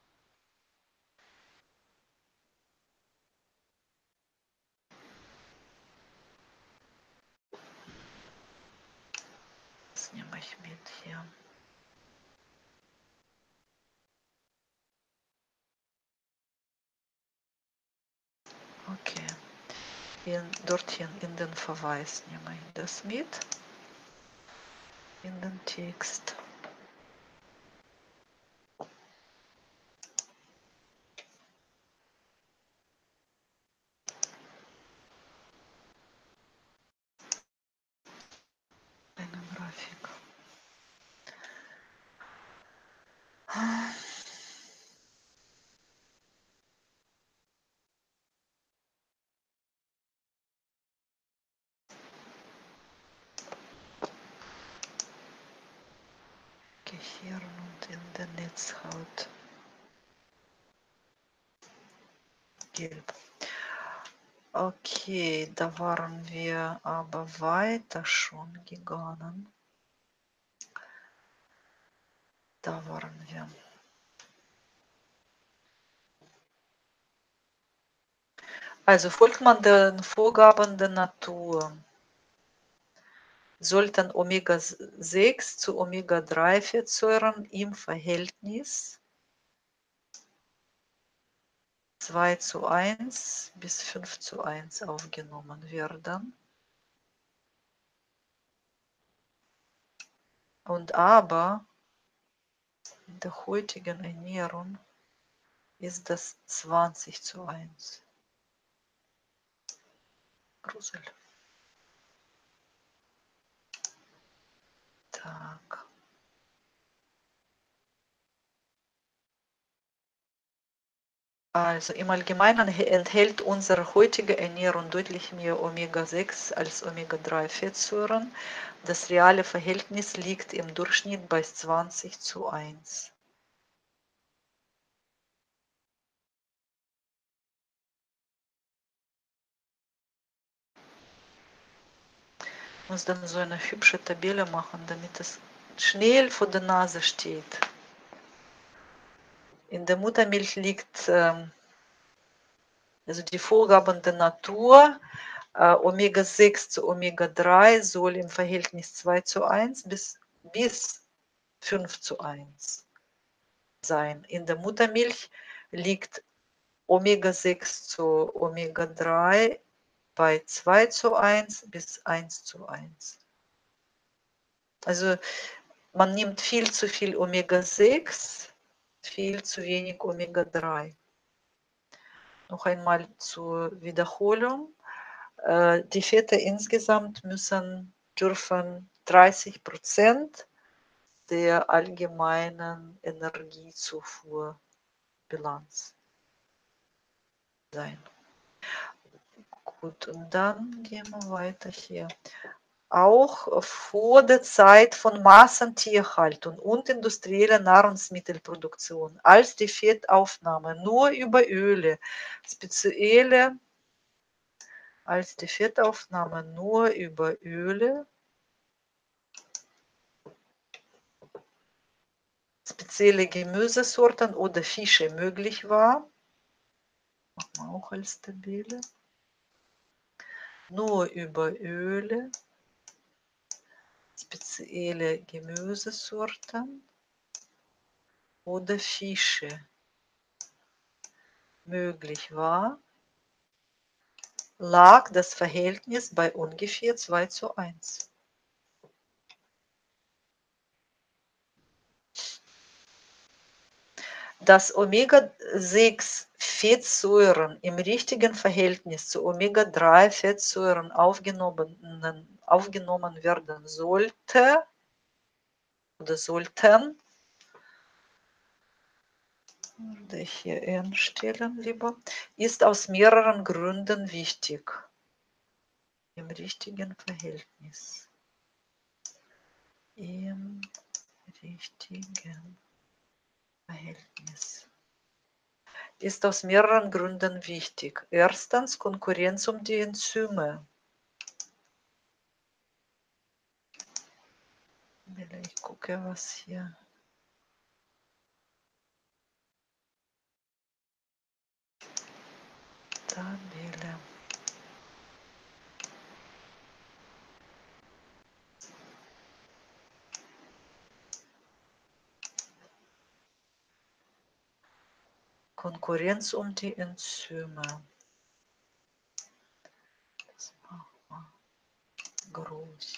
Das nehme ich mit hier. Okay. In, dorthin in den Verweis nehme ich das mit. In den Text. Eine Grafik. Gehirn und in der Netzhaut. Gelb. Okay, da waren wir aber weiter schon gegangen. Da waren wir. Also folgt man den Vorgaben der Natur, sollten Omega sechs zu Omega drei Fettsäuren im Verhältnis zwei zu eins bis fünf zu eins aufgenommen werden. Und aber in der heutigen Ernährung ist das zwanzig zu eins. Grusel. Так. Also im Allgemeinen enthält unsere heutige Ernährung deutlich mehr Omega sechs als Omega drei Fettsäuren. Das reale Verhältnis liegt im Durchschnitt bei zwanzig zu eins. Ich muss dann so eine hübsche Tabelle machen, damit es schnell vor der Nase steht. In der Muttermilch liegt ähm, also die Vorgaben der Natur. Äh, Omega sechs zu Omega drei soll im Verhältnis zwei zu eins bis, bis fünf zu eins sein. In der Muttermilch liegt Omega sechs zu Omega drei bei zwei zu eins bis eins zu eins. Also man nimmt viel zu viel Omega sechs, viel zu wenig Omega drei. Noch einmal zur Wiederholung. Die Fette insgesamt müssen, dürfen dreißig Prozent der allgemeinen Energiezufuhrbilanz sein. Gut, und dann gehen wir weiter hier. Auch vor der Zeit von Massentierhaltung und industrieller Nahrungsmittelproduktion, als die Fettaufnahme nur über Öle, spezielle, als die Fettaufnahme nur über Öle, spezielle Gemüsesorten oder Fische möglich war, machen wir auch als Tabelle, nur über Öle, spezielle Gemüsesorten oder Fische möglich war, lag das Verhältnis bei ungefähr zwei zu eins. Dass Omega sechs Fettsäuren im richtigen Verhältnis zu Omega drei Fettsäuren aufgenommen, aufgenommen werden sollte oder sollten, würde ich hier einstellen lieber, ist aus mehreren Gründen wichtig. Im richtigen Verhältnis. Im richtigen Verhältnis. Ist aus mehreren Gründen wichtig. Erstens Konkurrenz um die Enzyme. Ich gucke, was hier. Tabelle. Konkurrenz um die Enzyme. Das machen wir groß.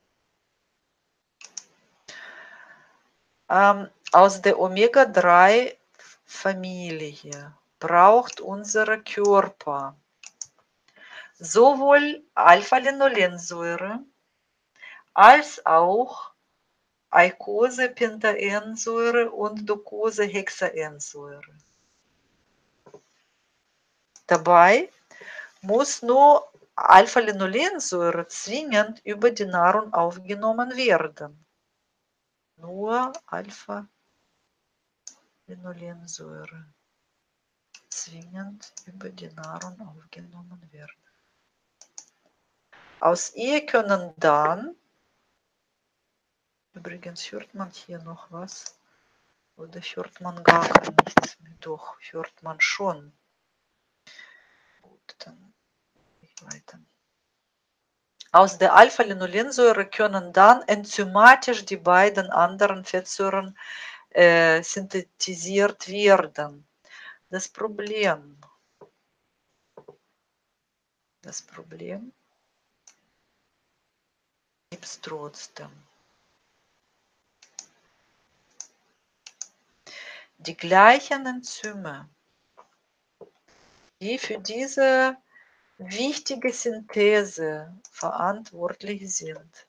Ähm, aus der Omega drei Familie braucht unser Körper sowohl Alpha-Linolensäure als auch Eicosapentaensäure und Docosahexaensäure. Dabei muss nur Alpha-Linolensäure zwingend über die Nahrung aufgenommen werden. Nur Alpha-Linolensäure zwingend über die Nahrung aufgenommen werden. Aus ihr können dann, übrigens hört man hier noch was, oder hört man gar nichts? Doch, hört man schon. Gut, dann gehe ich weiter. Aus der Alpha-Linolensäure können dann enzymatisch die beiden anderen Fettsäuren äh, synthetisiert werden. Das Problem, das Problem gibt es trotzdem. Die gleichen Enzyme die für diese wichtige Synthese verantwortlich sind.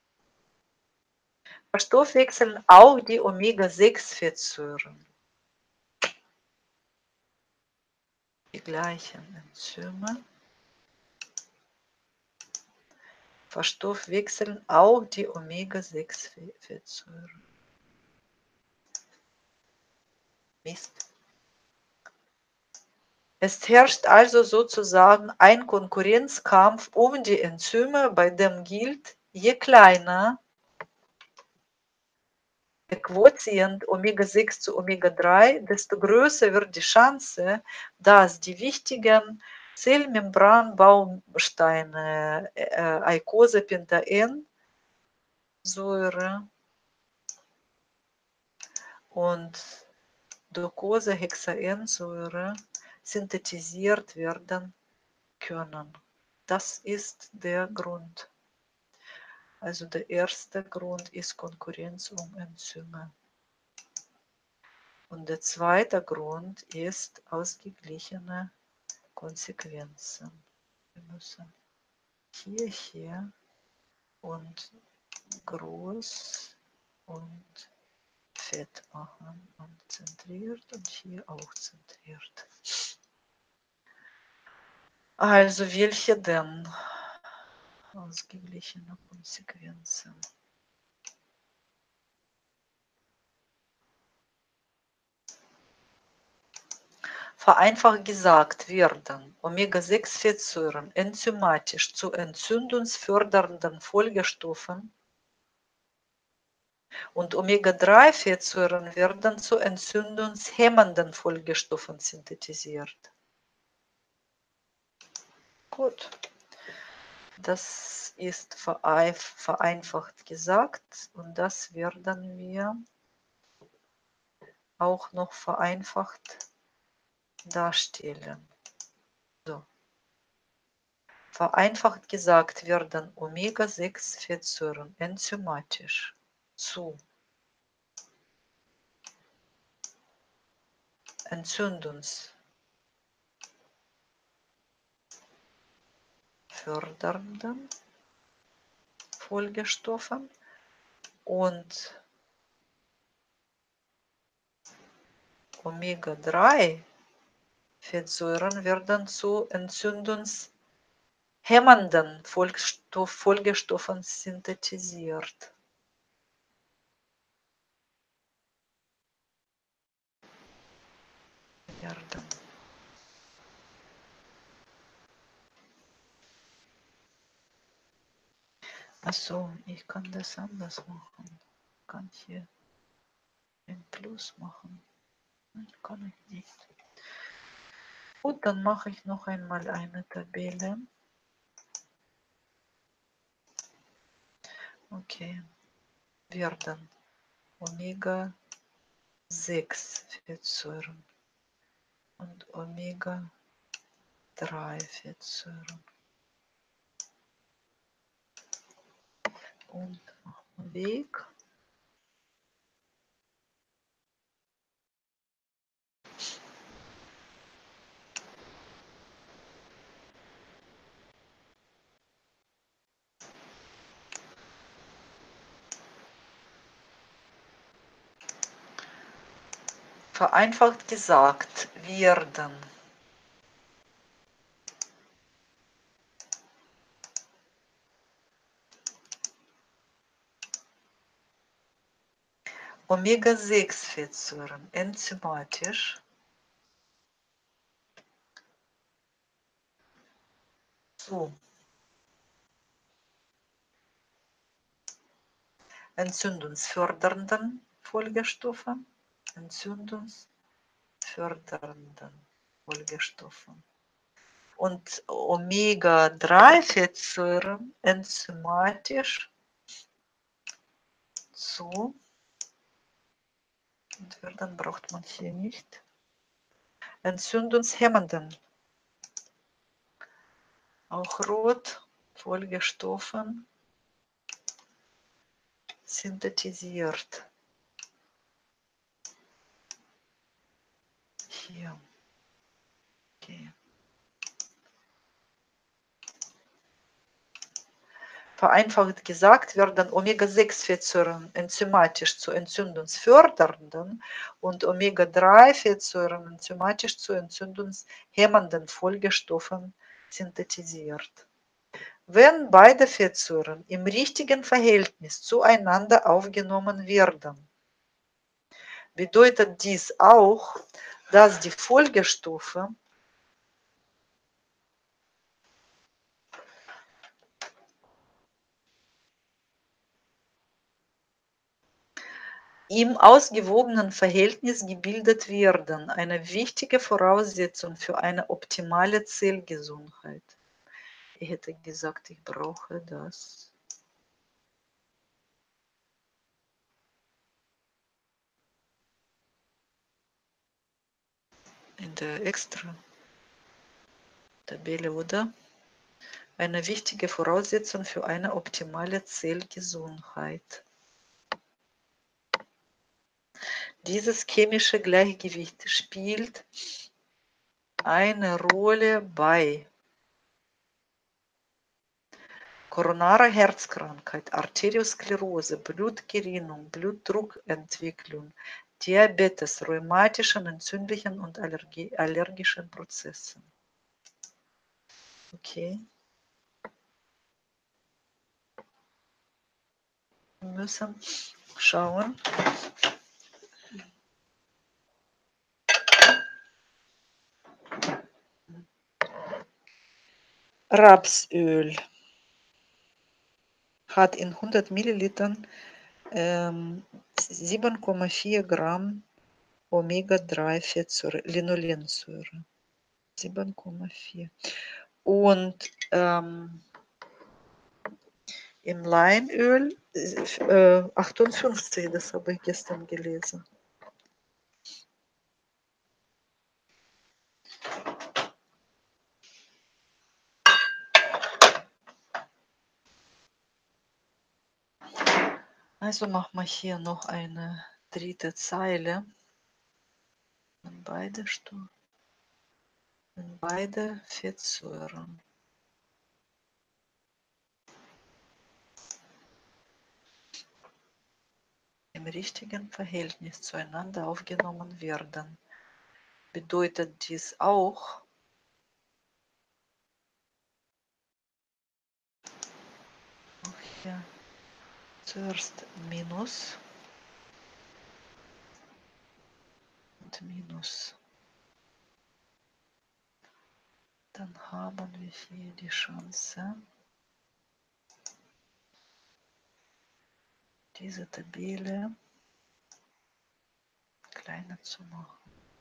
Verstoffwechseln auch die Omega sechs Fettsäuren. Die gleichen Enzyme verstoffwechseln auch die Omega sechs Fettsäuren. Mist. Es herrscht also sozusagen ein Konkurrenzkampf um die Enzyme, bei dem gilt, je kleiner der Quotient Omega sechs zu Omega drei, desto größer wird die Chance, dass die wichtigen Zellmembranbausteine äh, Eicosapentaensäure und Docosahexaensäure synthetisiert werden können. Das ist der Grund. Also der erste Grund ist Konkurrenz um Enzyme. Und der zweite Grund ist ausgeglichene Konsequenzen. Wir müssen hier, hier und groß und fett machen und zentriert und hier auch zentriert. Also welche denn? Ausgeglichene Konsequenzen. Vereinfacht gesagt werden Omega sechs Fettsäuren enzymatisch zu entzündungsfördernden Folgestoffen und Omega drei Fettsäuren werden zu entzündungshemmenden Folgestoffen synthetisiert. Gut, das ist vereinfacht gesagt und das werden wir auch noch vereinfacht darstellen. So. Vereinfacht gesagt werden Omega sechs Fettsäuren enzymatisch zu entzündungsfördernden Folgestoffen und Omega drei Fettsäuren werden zu entzündungshemmenden Folgestoffen synthetisiert. Werden. Achso, ich kann das anders machen. Ich kann hier ein Plus machen. Nein, kann ich nicht. Gut, dann mache ich noch einmal eine Tabelle. Okay, werden Omega sechs Fettsäuren und Omega drei Fettsäuren. Und Weg. Vereinfacht gesagt werden Omega sechs Fettsäuren enzymatisch zu entzündungsfördernden Folgestoffen, entzündungsfördernden Folgestoffen. Und Omega drei Fettsäuren enzymatisch zu, und dann braucht man hier nicht, entzündungshemmenden, auch rot, Folgestoffen synthetisiert. Hier. Okay. Vereinfacht gesagt werden Omega sechs Fettsäuren enzymatisch zu entzündungsfördernden und Omega drei Fettsäuren enzymatisch zu entzündungshemmenden Folgestoffen synthetisiert. Wenn beide Fettsäuren im richtigen Verhältnis zueinander aufgenommen werden, bedeutet dies auch, dass die Folgestoffe im ausgewogenen Verhältnis gebildet werden, eine wichtige Voraussetzung für eine optimale Zellgesundheit. Ich hätte gesagt, ich brauche das. In der Extra-Tabelle, oder? Eine wichtige Voraussetzung für eine optimale Zellgesundheit. Dieses chemische Gleichgewicht spielt eine Rolle bei koronarer Herzkrankheit, Arteriosklerose, Blutgerinnung, Blutdruckentwicklung, Diabetes, rheumatischen, entzündlichen und Allergie, allergischen Prozessen. Okay. Wir müssen schauen. Rapsöl hat in hundert Millilitern ähm, sieben Komma vier Gramm Omega drei Fettsäure, Linolensäure. sieben Komma vier. Und ähm, im Leinöl äh, achtundfünfzig, das habe ich gestern gelesen. Also machen wir hier noch eine dritte Zeile. Wenn beide, wenn beide Fettsäuren im richtigen Verhältnis zueinander aufgenommen werden, bedeutet dies auch, auch hier zuerst Minus und Minus. Dann haben wir hier die Chance, diese Tabelle kleiner zu machen.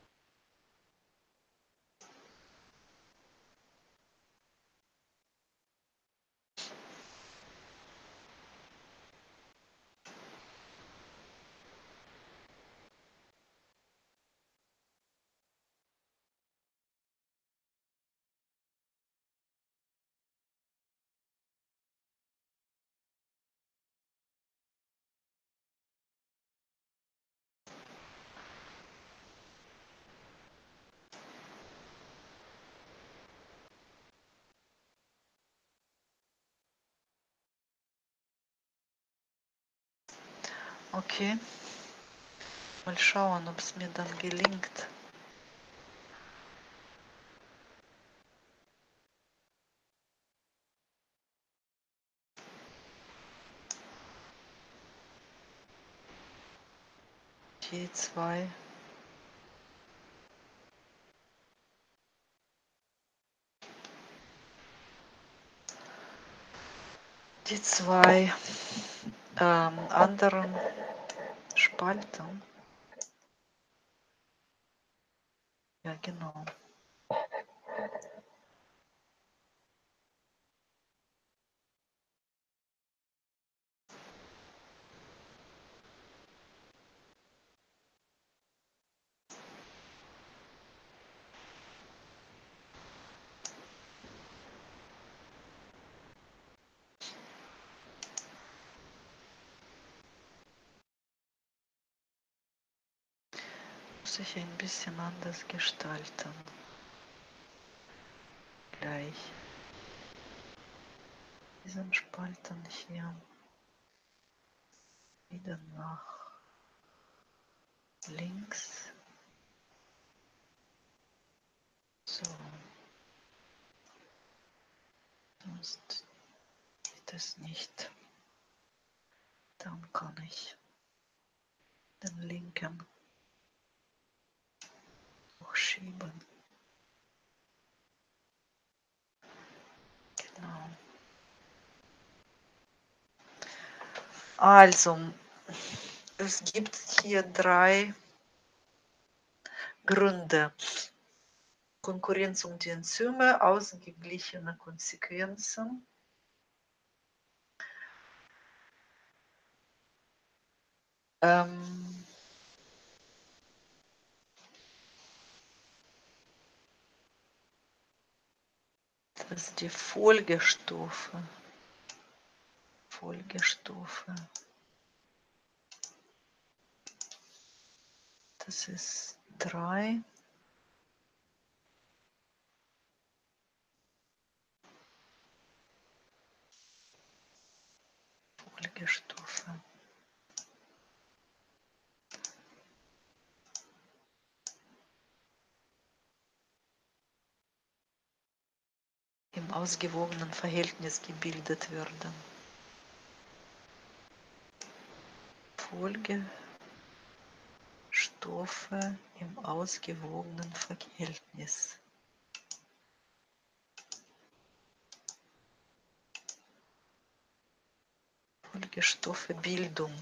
Okay, mal schauen, ob es mir dann gelingt. Die zwei die zwei ähm, anderen Spalten. Ja, genau. Muss ich ein bisschen anders gestalten. Gleich. diesen Spalten hier wieder nach links. So. Sonst geht es nicht. Dann kann ich den linken hochschieben. Genau. Also, es gibt hier drei Gründe. Konkurrenz um die Enzyme, ausgeglichene Konsequenzen, ähm, das ist die Folgestoffe. Folgestoffe. Das ist drei. Folgestoffe. Im ausgewogenen Verhältnis gebildet werden. Folgestoffe im ausgewogenen Verhältnis. Folgestoffebildung.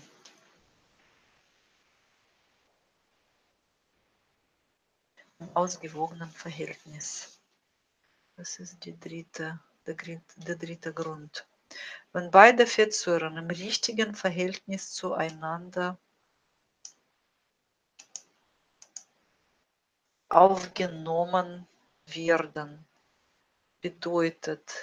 Im ausgewogenen Verhältnis. Das ist die dritte, der, der dritte Grund. Wenn beide Fettsäuren im richtigen Verhältnis zueinander aufgenommen werden, bedeutet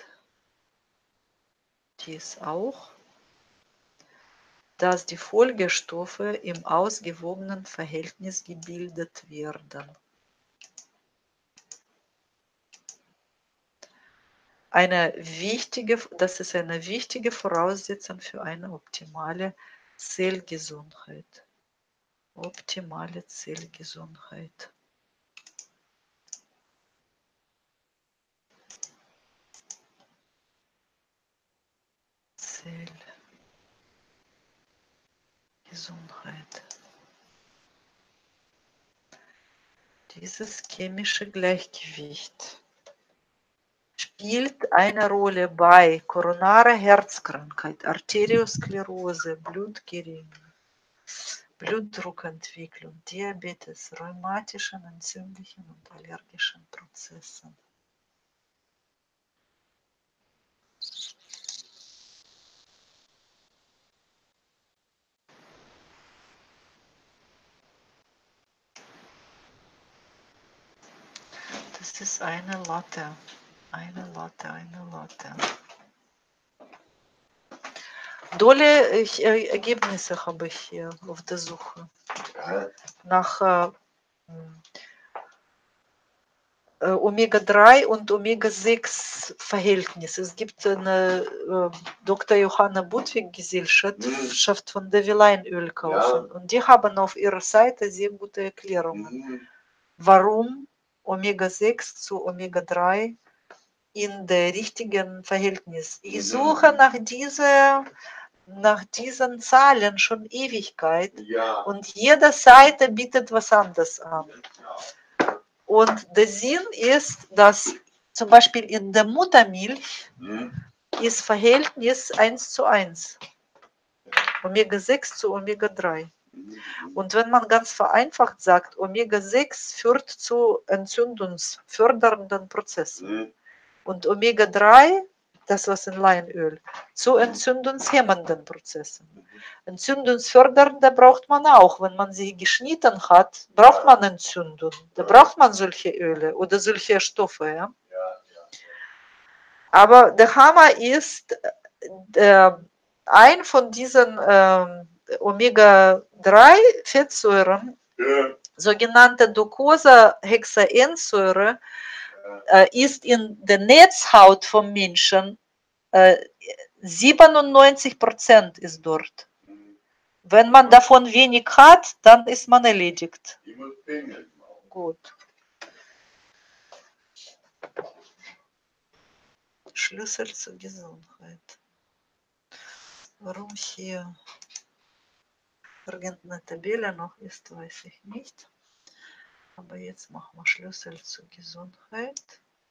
dies auch, dass die Folgestoffe im ausgewogenen Verhältnis gebildet werden. Eine wichtige, das ist eine wichtige Voraussetzung für eine optimale Zellgesundheit. Optimale Zellgesundheit. Zellgesundheit. Dieses chemische Gleichgewicht spielt eine Rolle bei koronarer Herzkrankheit, Arteriosklerose, Blutgerinnung, Blutdruckentwicklung, Diabetes, rheumatischen, entzündlichen und allergischen Prozessen. Das ist eine Latte, eine Latte, eine Latte. Dolle ich, äh, Ergebnisse habe ich hier auf der Suche nach äh, Omega drei und Omega sechs Verhältnis. Es gibt eine äh, Doktor Johanna Budwig Gesellschaft von der Leinöl kaufen. Ja. Und die haben auf ihrer Seite sehr gute Erklärungen, mhm. warum Omega sechs zu Omega drei in der richtigen Verhältnis. Ich suche nach dieser nach diesen Zahlen schon Ewigkeit, ja. Und jede Seite bietet was anderes an. Ja. Und der Sinn ist, dass zum Beispiel in der Muttermilch mhm. ist Verhältnis eins zu eins. Omega sechs zu Omega drei. Mhm. Und wenn man ganz vereinfacht sagt, Omega sechs führt zu entzündungsfördernden Prozessen. Mhm. Und Omega drei, das was in Leinöl, zu entzündungshemmenden Prozessen. Entzündungsfördernde braucht man auch. Wenn man sie geschnitten hat, braucht man Entzündung. Da braucht man solche Öle oder solche Stoffe. Ja? Aber der Hammer ist, äh, ein von diesen äh, Omega drei Fettsäuren, ja. sogenannte Docosahexaensäure, ist in der Netzhaut vom Menschen äh, siebenundneunzig Prozent ist dort. Wenn man davon wenig hat, dann ist man erledigt. Gut. Schlüssel zur Gesundheit. Warum hier irgendeine Tabelle noch ist, weiß ich nicht. Aber jetzt machen wir Schlüssel zur Gesundheit.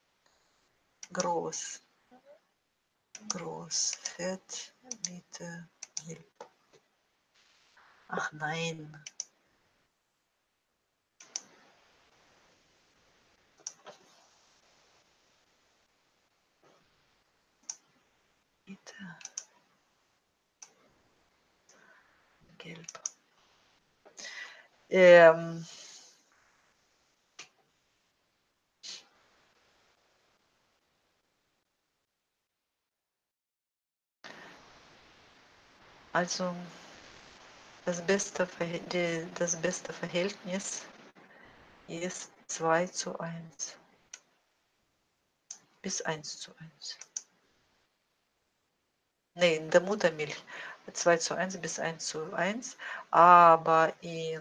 Groß. Groß. Fett. Mitte. Gelb. Ach nein. Mitte. Gelb. Ähm. Also das beste, das beste Verhältnis ist zwei zu eins. Bis eins zu eins. Nee, in der Muttermilch zwei zu eins bis eins zu eins, aber in,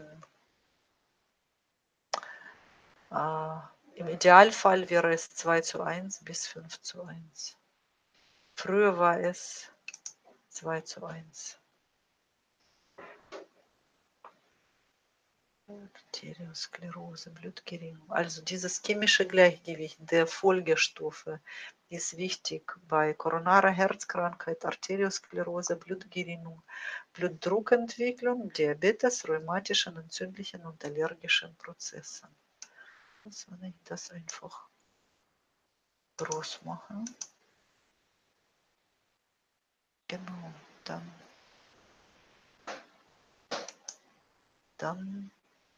äh, im Idealfall wäre es zwei zu eins bis fünf zu eins. Früher war es zwei zu eins. Arteriosklerose, Blutgerinnung. Also dieses chemische Gleichgewicht der Folgestoffe ist wichtig bei koronarer Herzkrankheit, Arteriosklerose, Blutgerinnung, Blutdruckentwicklung, Diabetes, rheumatischen, entzündlichen und allergischen Prozessen. Also wenn ich das einfach groß mache. Genau, dann, dann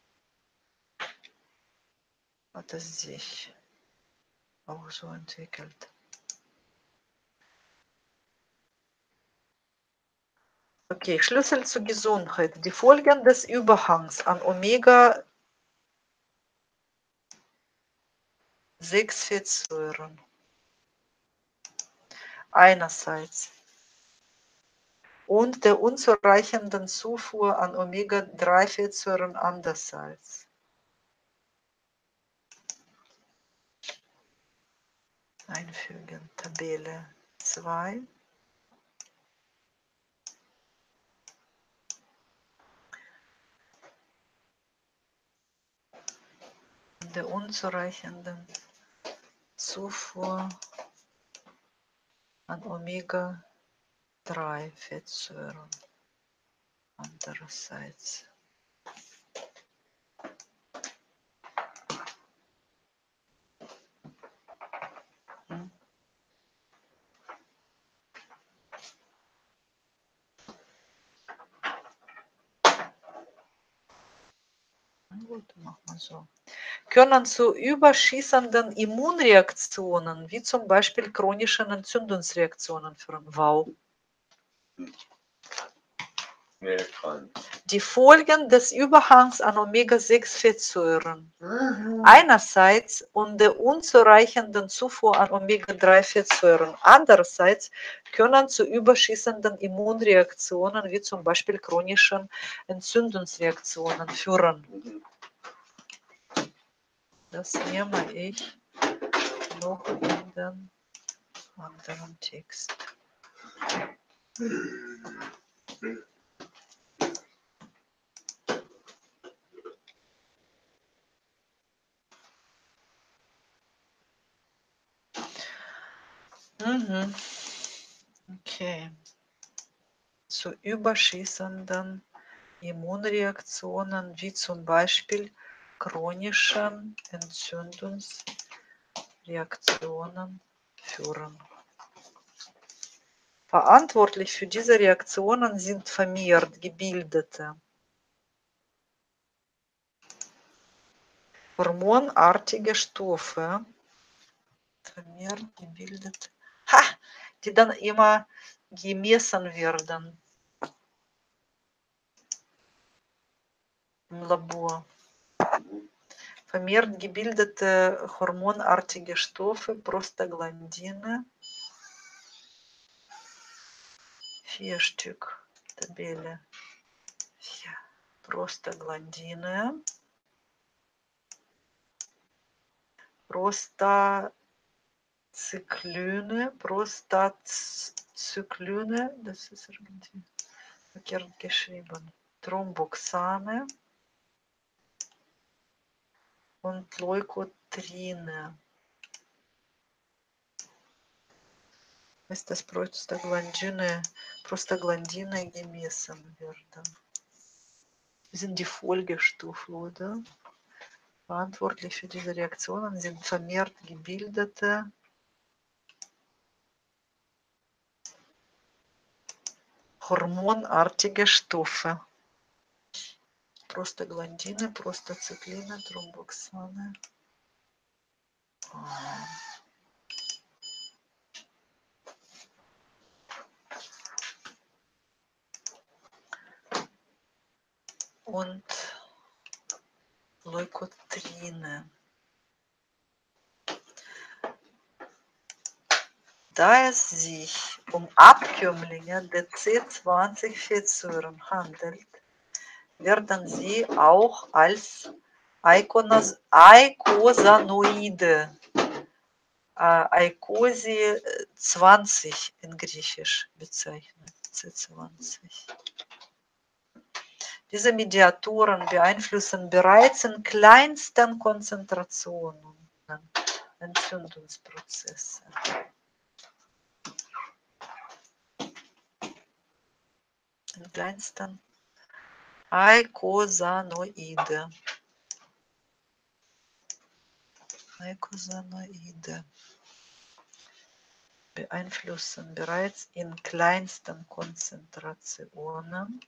hat es sich auch so entwickelt. Okay, Schlüssel zur Gesundheit. Die Folgen des Überhangs an Omega sechs Fettsäuren. Einerseits. Und der unzureichenden Zufuhr an Omega drei Fettsäuren andererseits. Einfügen, Tabelle zwei. Der unzureichenden Zufuhr an Omega drei Fettsäuren andererseits. Hm. Gut, machen wir so. Können zu überschießenden Immunreaktionen, wie zum Beispiel chronischen Entzündungsreaktionen führen. Wow. Die Folgen des Überhangs an Omega sechs Fettsäuren. Einerseits und der unzureichenden Zufuhr an Omega drei Fettsäuren. Andererseits können zu überschießenden Immunreaktionen, wie zum Beispiel chronischen Entzündungsreaktionen führen. Das nehme ich noch in den anderen Text. Mhm. Okay. Zu überschießenden Immunreaktionen, wie zum Beispiel chronischen Entzündungsreaktionen führen. Verantwortlich für diese Reaktionen sind vermehrt gebildete hormonartige Stoffe, vermehrt gebildete, ha, die dann immer gemessen werden im Labor. Vermehrt gebildete hormonartige Stoffe, Prostaglandine, Vier Stück Tabelle. Vier. Prostaglandine. Prostazykline. Prostazykline. Das ist irgendwie verkehrt geschrieben. Thromboxane. Und Leukotrine. Ist das Prostaglandine, Prostaglandine gemessen werden. Sind die Folgestufen, oder? Verantwortlich für diese Reaktionen sind vermehrt gebildete hormonartige Stoffe. Prostaglandine, Prostazykline, Thromboxane. Und Leukotrine. Da es sich um Abkömmlinge der C zwanzig Fettsäuren handelt, werden sie auch als Eikosanoide, äh, Eikosi zwanzig in Griechisch bezeichnet, C zwanzig. Diese Mediatoren beeinflussen bereits in kleinsten Konzentrationen Entzündungsprozesse. In kleinsten Eikosanoide. Eikosanoide beeinflussen bereits in kleinsten Konzentrationen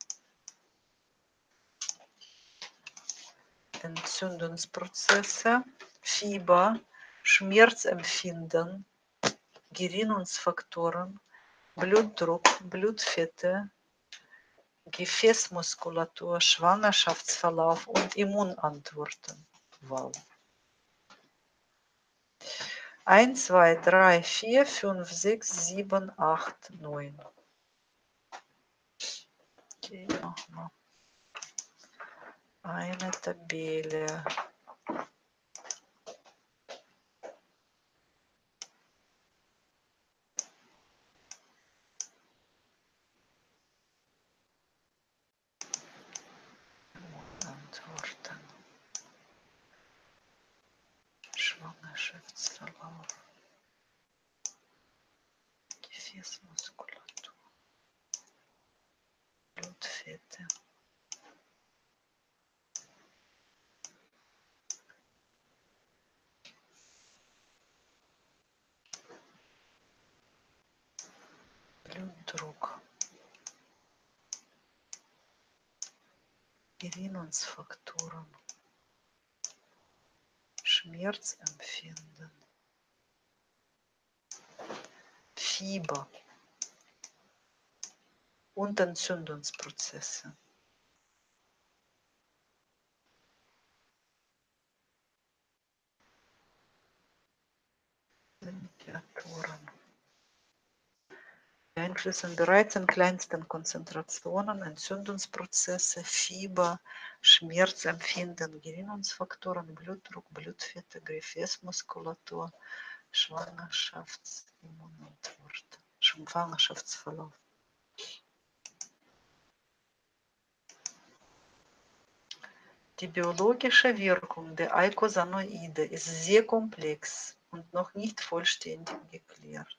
Entzündungsprozesse, Fieber, Schmerzempfinden, Gerinnungsfaktoren, Blutdruck, Blutfette, Gefäßmuskulatur, Schwangerschaftsverlauf und Immunantworten. Wow. eins, zwei, drei, vier, fünf, sechs, sieben, acht, neun. Okay, nochmal. Eine Tabelle. Antworten. Schwangerschaftsverlauf. Gefäßmuskulatur. Blutfette. Blutdruck. Gerinnungsfaktoren. Schmerzempfinden. Fieber. Und Entzündungsprozesse. Mediatoren. Beeinflussen bereits in kleinsten Konzentrationen Entzündungsprozesse, Fieber, Schmerzempfinden, Gerinnungsfaktoren, Blutdruck, Blutfette, Gefäßmuskulatur, Schwangerschaftsimmunantwort, Schwangerschaftsverlauf. Die biologische Wirkung der Eikosanoide ist sehr komplex und noch nicht vollständig geklärt.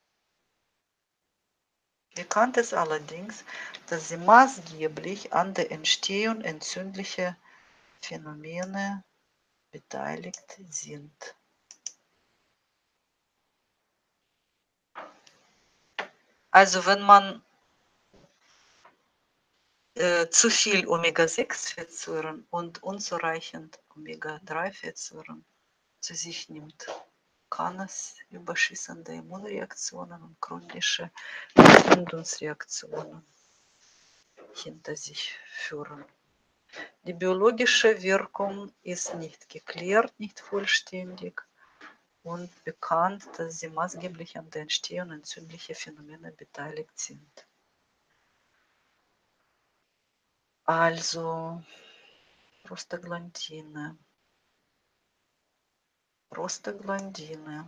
Bekannt ist allerdings, dass sie maßgeblich an der Entstehung entzündlicher Phänomene beteiligt sind. Also wenn man äh, zu viel Omega sechs Fettsäuren und unzureichend Omega drei Fettsäuren zu sich nimmt, kann es überschießende Immunreaktionen und chronische Entzündungsreaktionen hinter sich führen. Die biologische Wirkung ist nicht geklärt, nicht vollständig und bekannt, dass sie maßgeblich an der Entstehung entzündlicher Phänomene beteiligt sind. Also Prostaglandine. Prostaglandine.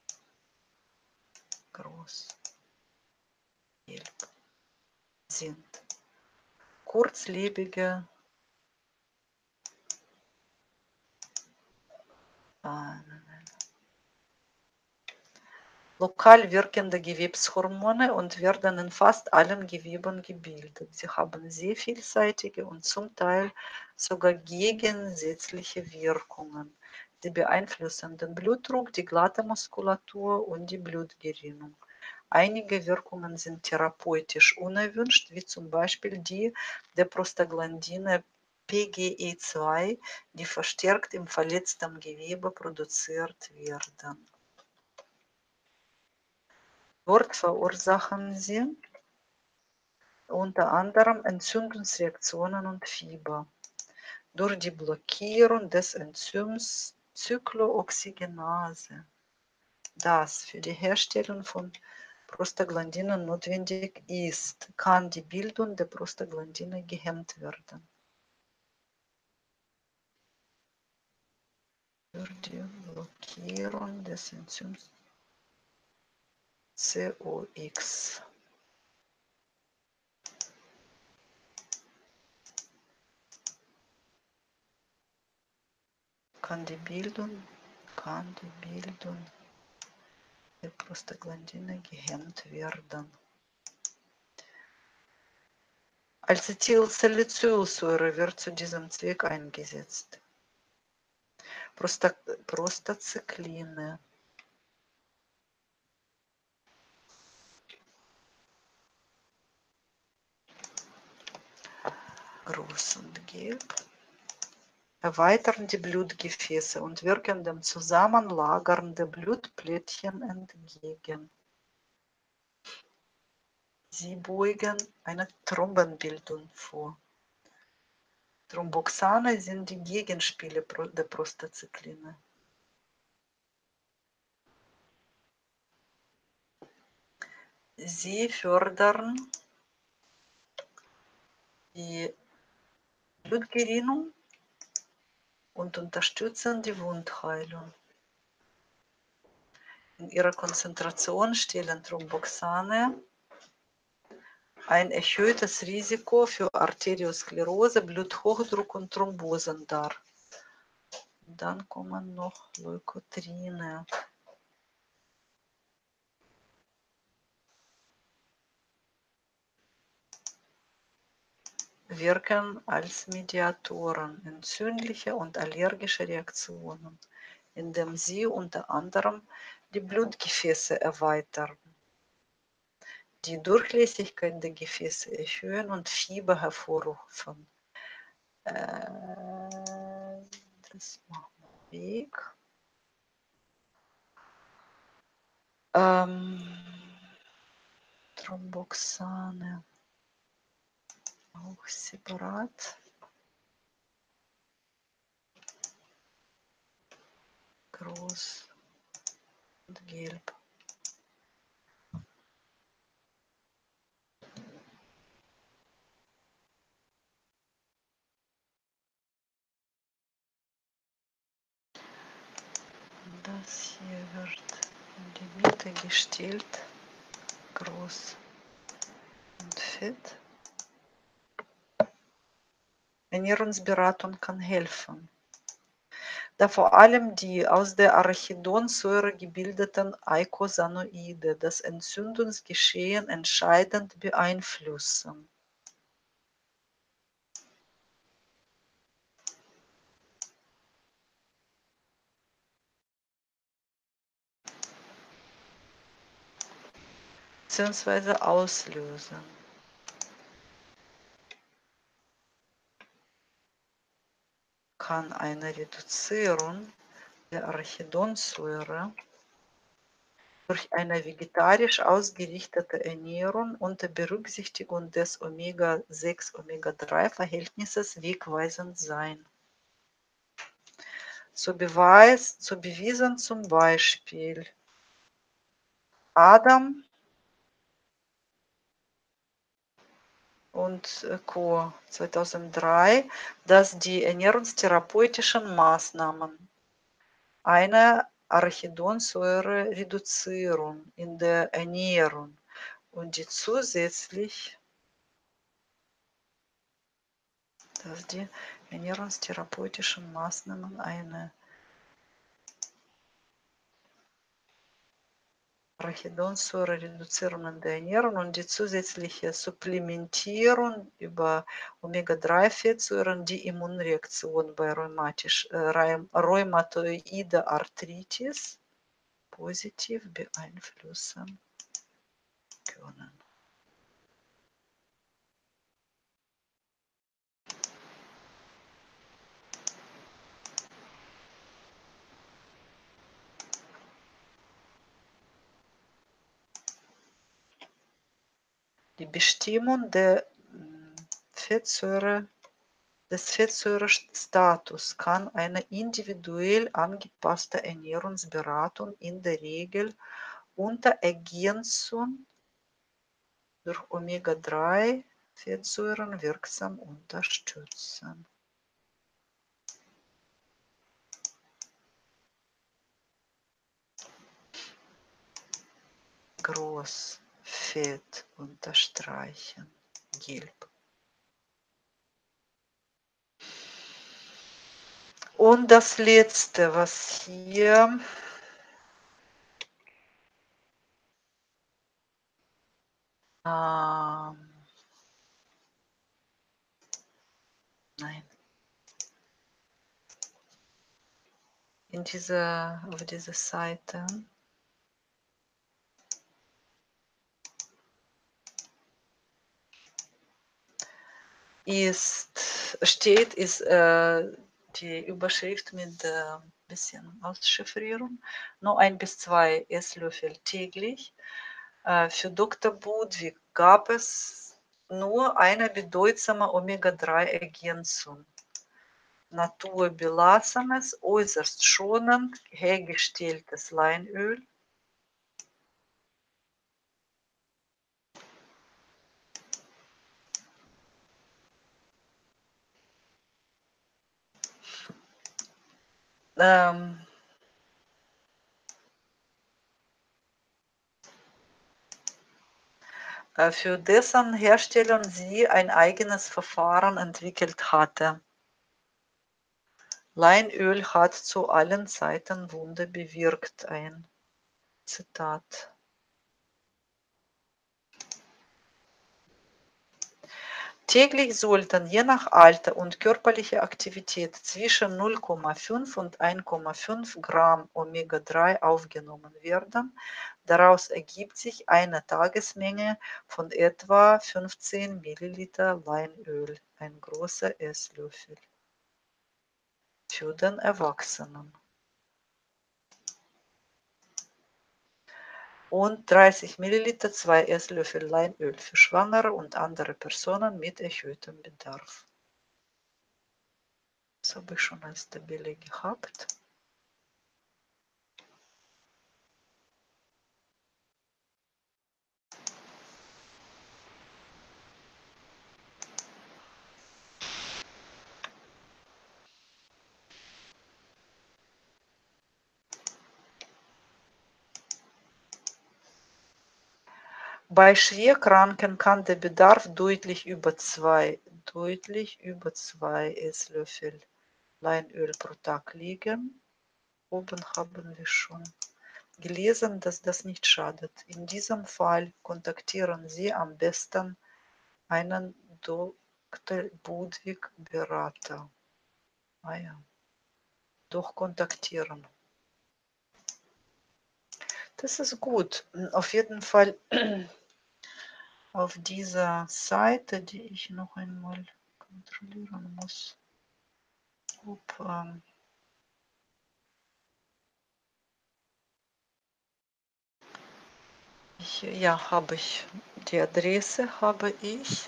Groß. Gelb. Sind kurzlebige ah, lokal wirkende Gewebshormone und werden in fast allen Geweben gebildet. Sie haben sehr vielseitige und zum Teil sogar gegensätzliche Wirkungen. Sie beeinflussen den Blutdruck, die glatte Muskulatur und die Blutgerinnung. Einige Wirkungen sind therapeutisch unerwünscht, wie zum Beispiel die der Prostaglandine P G E zwei, die verstärkt im verletzten Gewebe produziert werden. Dort verursachen sie unter anderem Entzündungsreaktionen und Fieber durch die Blockierung des Enzyms Cyclooxygenase, das für die Herstellung von Prostaglandinen notwendig ist, kann die Bildung der Prostaglandine gehemmt werden. Durch die Blockierung des Enzyms C O X. Kann die Bildung, kann die Bildung der Prostaglandine gehemmt werden. Acetylsalicylsäure wird zu diesem Zweck eingesetzt. Prosta Prostazykline. Groß und gelb. Erweitern die Blutgefäße und wirken dem Zusammenlagern der Blutplättchen entgegen. Sie beugen eine Thrombenbildung vor. Thromboxane sind die Gegenspiele der Prostazykline. Sie fördern die Blutgerinnung und unterstützen die Wundheilung. In ihrer Konzentration stellen Thromboxane ein erhöhtes Risiko für Arteriosklerose, Bluthochdruck und Thrombosen dar. Dann kommen noch Leukotriene. Wirken als Mediatoren entzündliche und allergische Reaktionen, indem sie unter anderem die Blutgefäße erweitern, die Durchlässigkeit der Gefäße erhöhen und Fieber hervorrufen. Äh, das machen wir weg. Ähm, Thromboxane auch separat. Groß und gelb. Das hier wird in die Mitte gestellt. Groß und fett. Ernährungsberatung kann helfen, da vor allem die aus der Arachidonsäure gebildeten Eicosanoide das Entzündungsgeschehen entscheidend beeinflussen. Bzw. auslösen. Kann eine Reduzierung der Arachidonsäure durch eine vegetarisch ausgerichtete Ernährung unter Berücksichtigung des Omega sechs Omega drei Verhältnisses wegweisend sein. So, Beweis, so bewiesen zum Beispiel Adam und äh, Co. zweitausenddrei, dass die ernährungstherapeutischen Maßnahmen eine Arachidonsäure-Reduzierung in der Ernährung und die zusätzlich, dass die ernährungstherapeutischen Maßnahmen eine Arachidonsäure-Reduzierung in der Ernährung und die zusätzliche Supplementierung über Omega drei Fettsäuren die Immunreaktion bei rheumatisch, äh, rheumatoide Arthritis positiv beeinflussen können. Die Bestimmung der Fettsäure, des Fettsäurestatus kann eine individuell angepasste Ernährungsberatung in der Regel unter Ergänzung durch Omega drei Fettsäuren wirksam unterstützen. Groß, Fett unterstreichen, gelb. Und das letzte, was hier ähm, nein, in dieser, auf dieser Seite ist, steht, ist äh, die Überschrift mit ein äh, bisschen Auschiffrierung. Nur ein bis zwei Esslöffel täglich. Äh, für Doktor Budwig gab es nur eine bedeutsame Omega drei Ergänzung. Naturbelassenes, äußerst schonend hergestelltes Leinöl. Ähm, für dessen Herstellung sie ein eigenes Verfahren entwickelt hatte. Leinöl hat zu allen Zeiten Wunder bewirkt. Ein Zitat. Täglich sollten je nach Alter und körperlicher Aktivität zwischen null Komma fünf und ein Komma fünf Gramm Omega drei aufgenommen werden. Daraus ergibt sich eine Tagesmenge von etwa fünfzehn Milliliter Leinöl, ein großer Esslöffel, für den Erwachsenen. Und dreißig Milliliter, zwei Esslöffel Leinöl für Schwangere und andere Personen mit erhöhtem Bedarf. Das habe ich schon als Tabelle gehabt. Bei Schwerkranken kann der Bedarf deutlich über zwei, deutlich über zwei Esslöffel Leinöl pro Tag liegen. Oben haben wir schon gelesen, dass das nicht schadet. In diesem Fall kontaktieren Sie am besten einen Doktor Budwig Berater. Ah ja, doch kontaktieren. Das ist gut. Auf jeden Fall auf dieser Seite, die ich noch einmal kontrollieren muss, ob ähm, ich, ja, habe ich die Adresse, habe ich.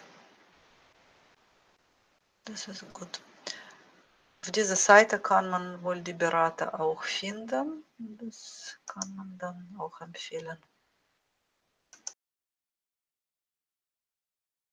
Das ist gut. Auf dieser Seite kann man wohl die Berater auch finden. Das kann man dann auch empfehlen.